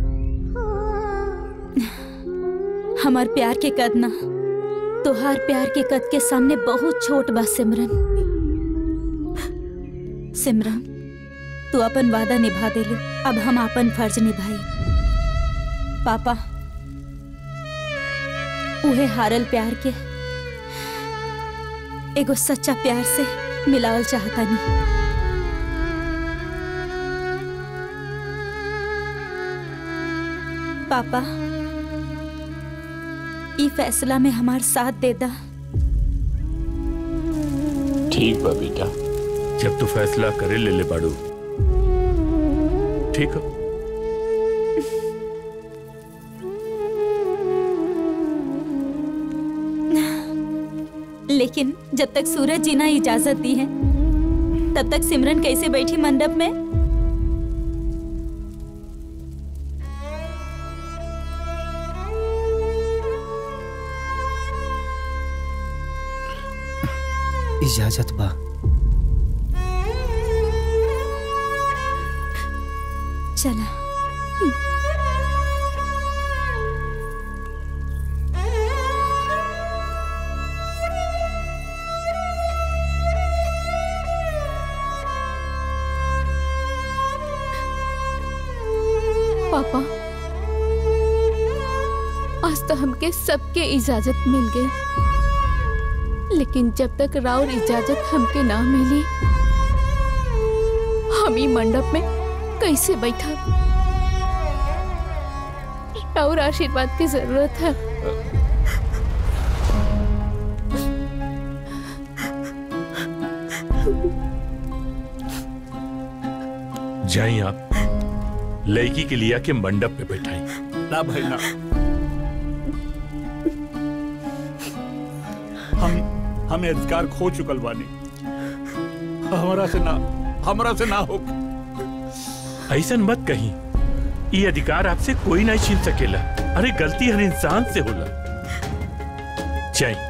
हमार प्यार के कद ना तोहार प्यार के कद के सामने बहुत छोट बा। सिमरन सिमरन तू अपन वादा निभा देलू, अब हम अपन फर्ज निभाई। पापा उहे हारल प्यार के एगो सच्चा प्यार से मिलावल चाहता नहीं। पापा ई फैसला में हमार साथ दे दा। ठीक बा बेटा, जब तू फैसला करे ले ले बाड़ू। ठीक हो? लेकिन जब तक सूरज जी ना इजाजत दी है तब तक सिमरन कैसे बैठी मंडप में? इजाजत बा। चला। पापा, आज तो हमके सबके इजाजत मिल गई, लेकिन जब तक राउर इजाजत हमके ना मिली हम ही मंडप में कैसे बैठा? राउर आशीर्वाद की जरूरत है। जाइए आप लड़की के लिया के मंडप पे बैठाई। ना भाई ना, हम अधिकार खो चुकल बानी। हमरा से ना हो। ऐसन मत कहीं, ये अधिकार आपसे कोई नहीं छीन सकेला। अरे गलती हर इंसान से होला। जाइए।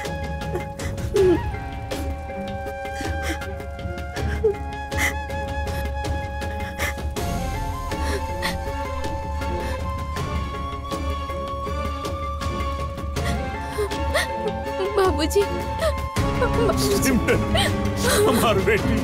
बाबूजी, हमार बेटी।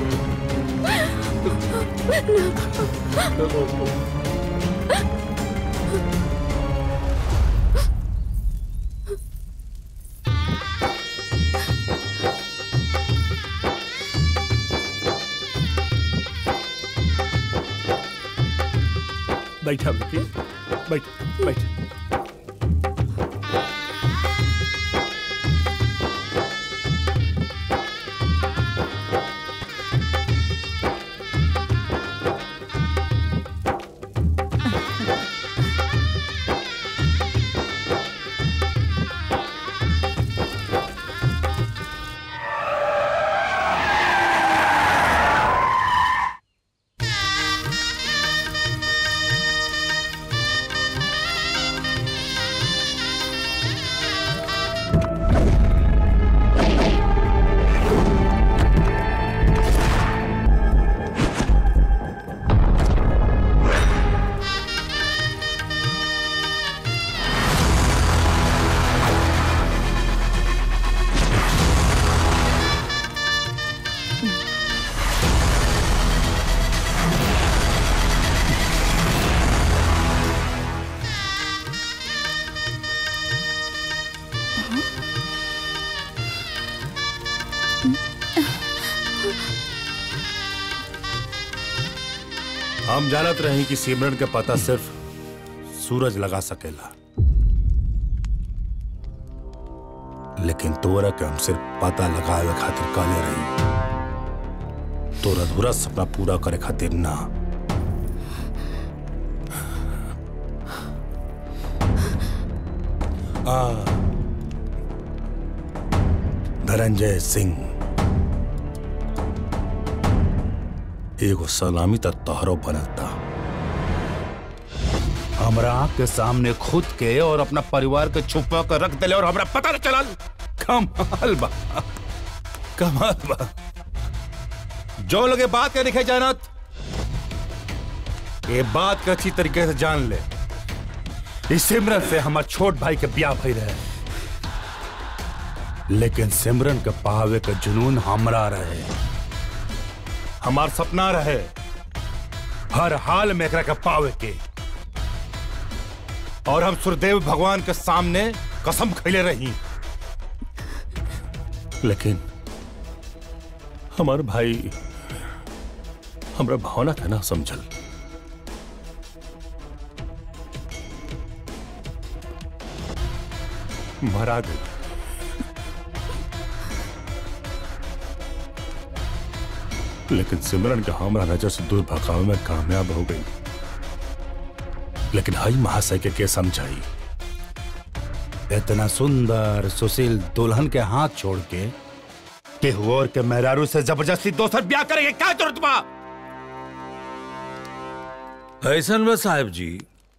बैठा बेटी, बैठ। हम जानत रही कि सिमरन के पता सिर्फ सूरज लगा सकेला, लेकिन तोरा के हम सिर्फ पता लगावे खातिर कहले रही, तोरा अधूरा सपना पूरा करे खातिर ना। धनंजय सिंह एगो सलामी तक तोहरो बनता। हमरा आँख के सामने खुद के और अपना परिवार के छुपा कर रख दिले और हमरा पता न चला। कमाल बा। जो लोग ये बात के लिखे जानत, ये बात के अच्छी तरीके से जान ले, इस सिमरन से हमार छोट भाई के ब्याह भई रहे, लेकिन सिमरन के पावे के जुनून हमरा रहे, हमार सपना रहे हर हाल में एकरा के पावे के। और हम सूर्यदेव भगवान के सामने कसम खैले रही, लेकिन हमार भाई हमरा भावना के ना समझल। मरा गई। लेकिन सिमरन के हमरा नजर से दूर भगावे में कामयाब हो गई। लेकिन हई महाशय के समझाई, इतना सुंदर सुशील दुल्हन के हाथ छोड़ के केहू और के मेहरारू से जबरदस्ती दोसर ब्याह करेंगे, क्या जरूरत बा? ऐसन बा साहब जी,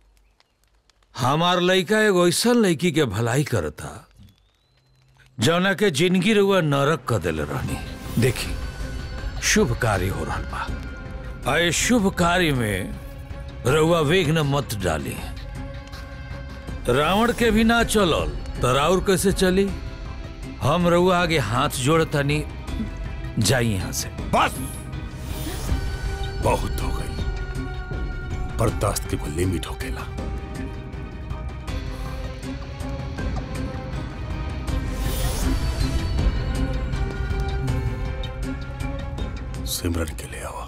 हमार लड़का एगो ऐसा लड़की के भलाई करता जौना के जिंदगी रउआ नरक कर दिल रहनी। देखी शुभ कार्य हो रहा बा, आए शुभ कार्य में रउआ विघ्न मत डाली। रावण के भी ना चलल तो राउर कैसे चली? हम रउआ आगे हाथ जोड़तानी, जाई यहां से। बस बहुत हो गई, बर्दाश्त के कोई लिमिट होकेला। सिमरन के लिए आवा।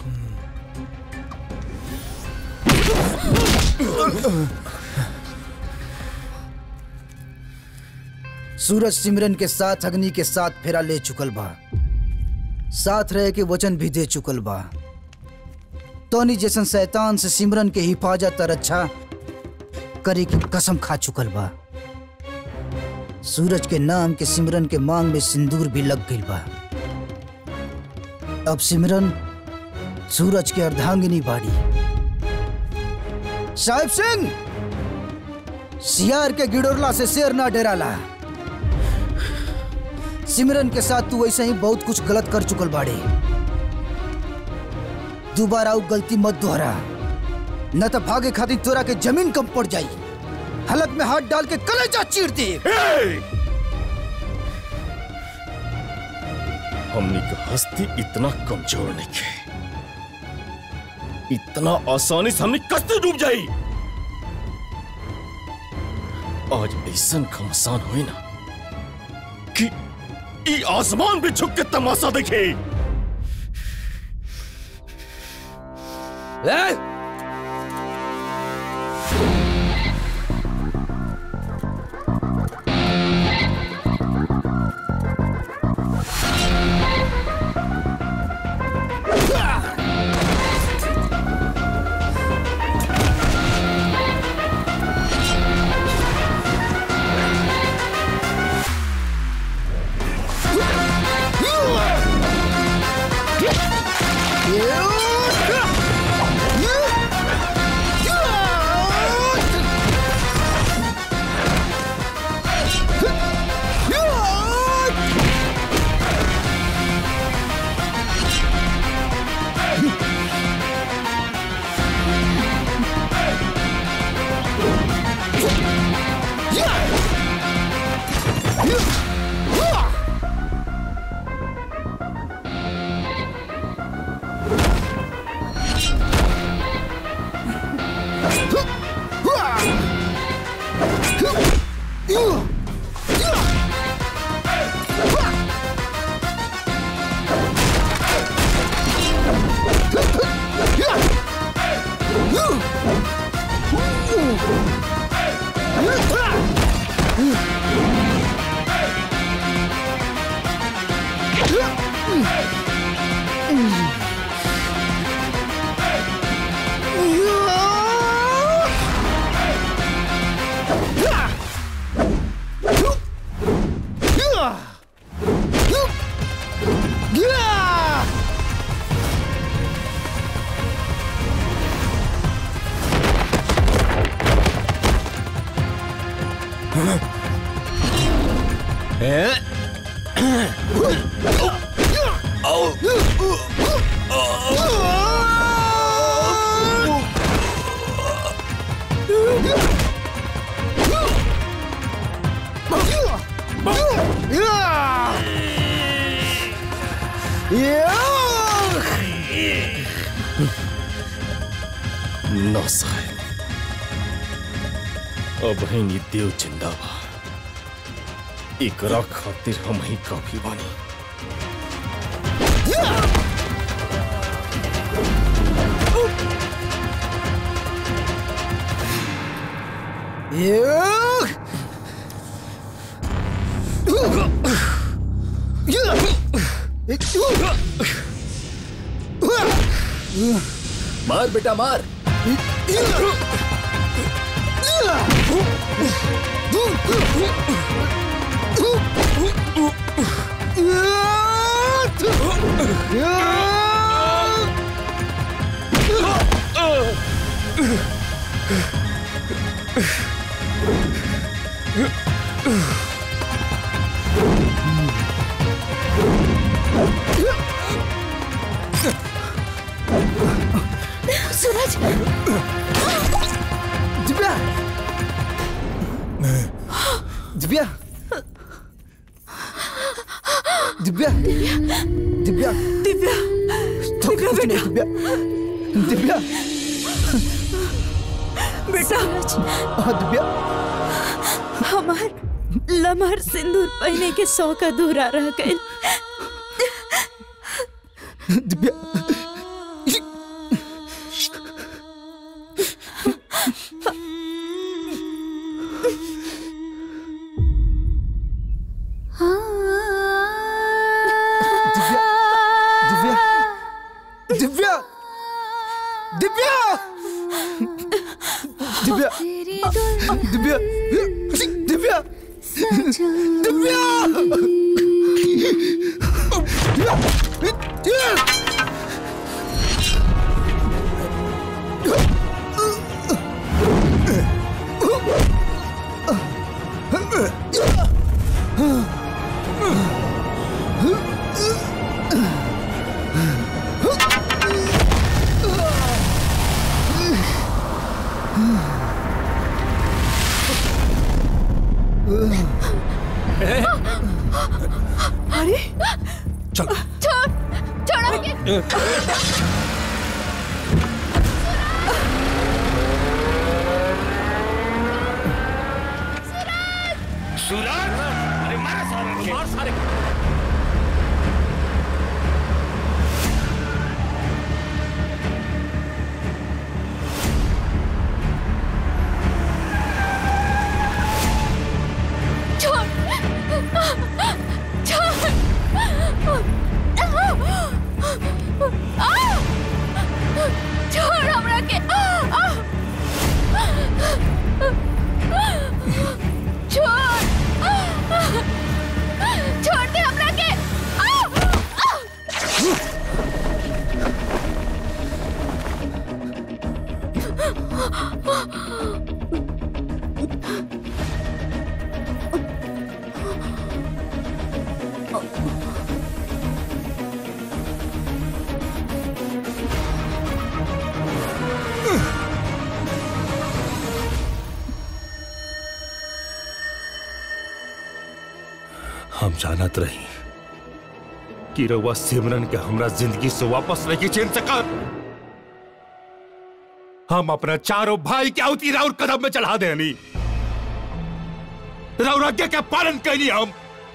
सूरज सिमरन के साथ अग्नि के साथ फेरा ले चुकल बा, साथ रहे के वचन भी दे चुकल बा। तोनी जैसन शैतान से सिमरन के हिफाजत और रक्षा करे की कसम खा चुकल बा। सूरज के नाम के सिमरन के मांग में सिंदूर भी लग गई बा। अब सिमरन सूरज के अर्धांगिनी बाड़ी। साहिब सिंह, सियार के गिडोरला से शेर ना डराला। सिमरन के साथ तू वैसे ही बहुत कुछ गलत कर चुकल बाड़े। दोबारा वो गलती मत दोहरा, न तो भागे खातिर तोरा के जमीन कम पड़ जाई। हलक में हाथ डाल के कलेजा चीर दे। हमनी का हस्ती इतना कमजोर नहीं है, इतना आसानी से हमनी कस्ती डूब जाई। आज ऐसा घमसान हुई ना कि ई आसमान भी झुक के तमाशा देखे। ना साहेब, अब है नी देव जिंदाबा। एकरा खातिर हम ही काफी बानी। मार बेटा मार। सूरज, दिव्या, दिव्या, दिव्या, दिव्या, दिव्या, दिव्या, दिव्या, बेटा, दिव्या, हमार लमहर सिंदूर पहने के 100 का दूरा रह गए। दिव्या, दिव्या, दिव्या, दिव्या, दिव्या, दिव्या, दिव्या, अरे चल छोड़ हमके। सूरज, अरे मार सारे, मार सारे। छोड़ हमरा के। छोड़ दे हमरा के। हम जानत रही कि रउआ सिमरन के हमरा जिंदगी से वापस लेके चेन सकर। हम अपना चारों भाई के आउती राउर कदम में चढ़ा देनी, राउर आज्ञा का पालन करनी। हम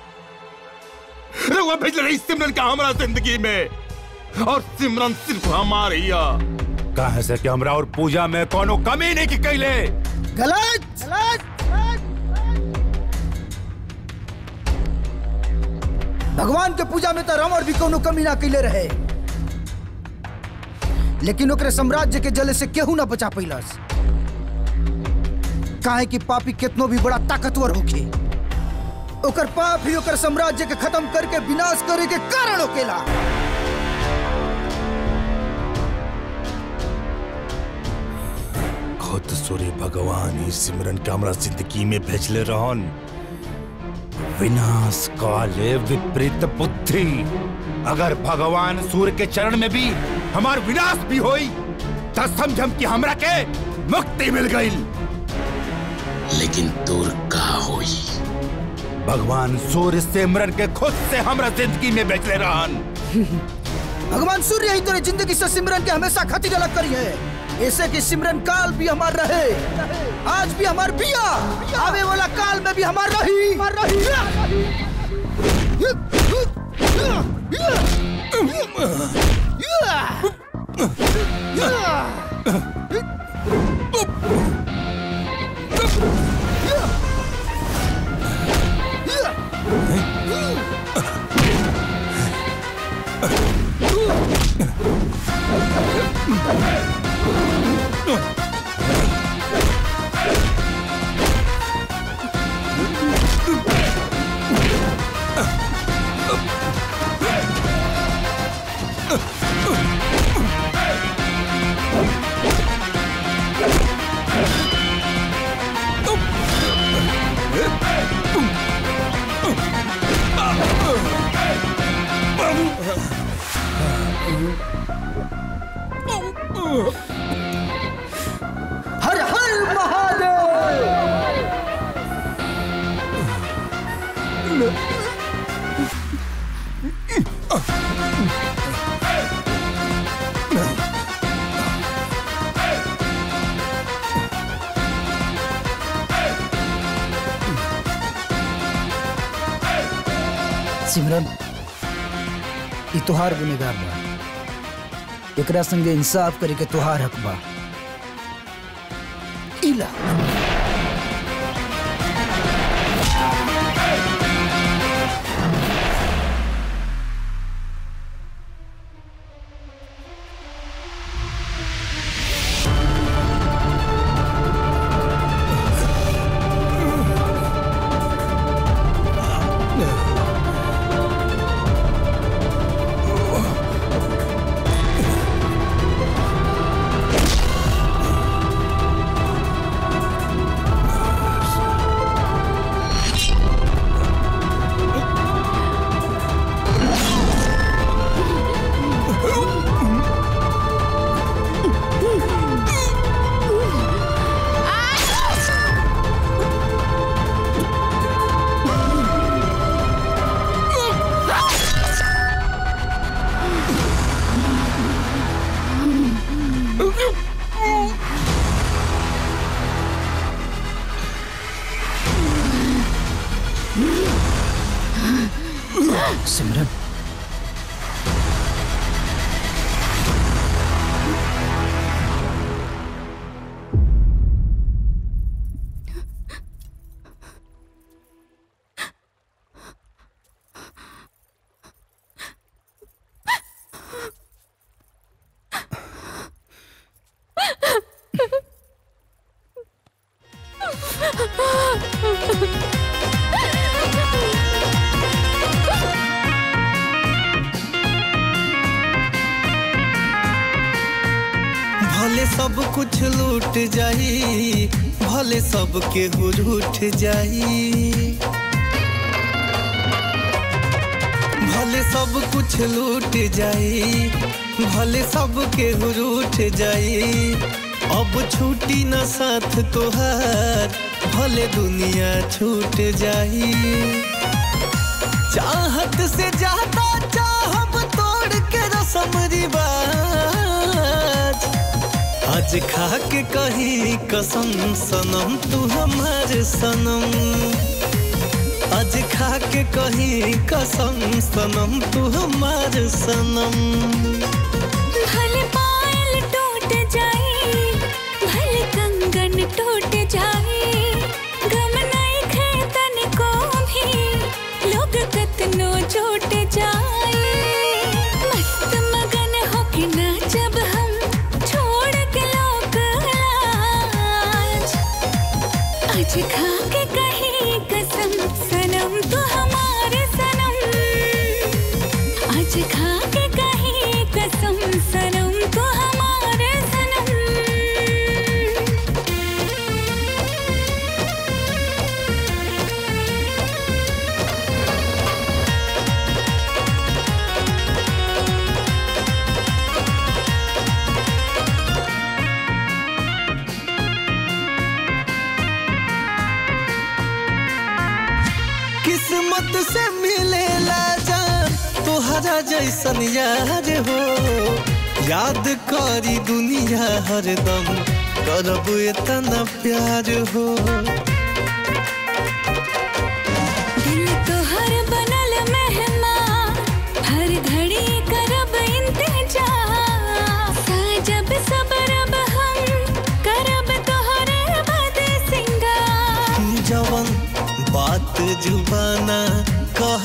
रउआ भेज रही सिमरन का हमरा जिंदगी में, और सिमरन सिर्फ हमारी है। कहा से कि हमरा और पूजा में कोनो कमी नहीं की कैले। गलत, गलत, भगवान के पूजा में तो रावण भी कोनो कमी ना कैले रहे, लेकिन ओकरे साम्राज्य के जले से केहू ना बचा पैलस। काहे कि पापी कितनो भी बड़ा ताकतवर होके, ओकर पाप ही ओकर साम्राज्य के खत्म करके विनाश करे के कारण होकेला। खुद सूर्य भगवान ही सिमरन के हमरा जिंदगी में भेजले रहन। विनाश काले विपरीत बुद्धि। अगर भगवान सूर्य के चरण में भी हमार विनाश भी होई तो समझम कि हमरा के मुक्ति मिल गई। लेकिन दूर कहाँ होई? भगवान सूर्य सिमरन के खुद से हमरा जिंदगी में भेजले रहन। भगवान सूर्य ही तोरे जिंदगी से सिमरन के हमेशा खातिर अलग करी है, ऐसे कि सिमरन काल भी हमार रहे, आज भी हमार बिया, आवे वाला काल में भी हमार रही। हर हर महादेव। सिमरन, ई तोहार गुनेगार बा, एकरा संगे इंसाफ करे के तोहार हक बा। इला सिमरन, भले सब कुछ लूट जाई, भले सब केहू रूठ जाई, भले सब कुछ लूट जाई, भले सब केहू रूठ जाई, अब छूटी न साथ तोहार, भले दुनिया छूट जाई। चाहत से ज्यादा चाहब तोड़ के रस्म रिवाज, आज खा के कही कसम सनम तू हमार सनम, आज खा के कही कसम सनम तू हमार सनम। भले पायल टूट जाए, भले कंगन टूट जाए, गम नहीं खेतन को भी लोग कतनो चोट जाए। मस्त मगन होके ना जब हम छोड़ के लोग लाज, आज खा के कही कसम सनम तू हमारे सनम, आज खा के कही कसम सनम तू हमारे सनम। किस्मत से मिलेला जान तोहरा जैसन यार हो, याद करी दुनिया हरदम करब इतना प्यार हो। दिल तो हर बनल मेहमान, हर घड़ी करब इंतजार, साजब सबरब हम करब तोहरे बद सिंगार। जवन बात जुबाना कह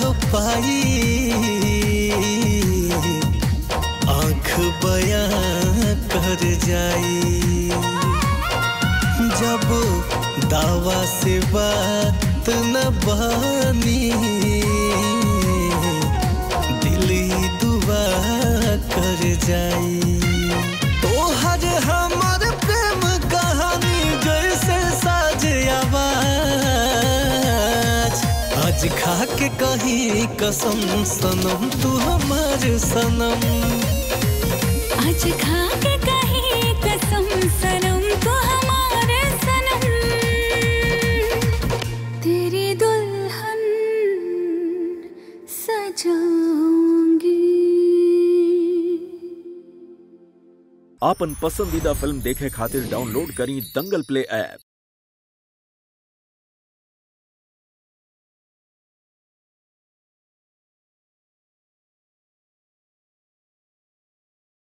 पाई, आँख बयां कर जाई। जब दावा से बात न बानी दिल ही दुआ कर जाई। तोहर हमर प्रेम कहानी जैसे साजे आवाज, आज खा के कहीं कसम सनम तू हमार सनम। आज खा के कहीं कसम सनम तू हमारे सनम। तेरी दुल्हन सजाऊंगी। आपन पसंदीदा फिल्म देखे खातिर डाउनलोड करी दंगल प्ले ऐप।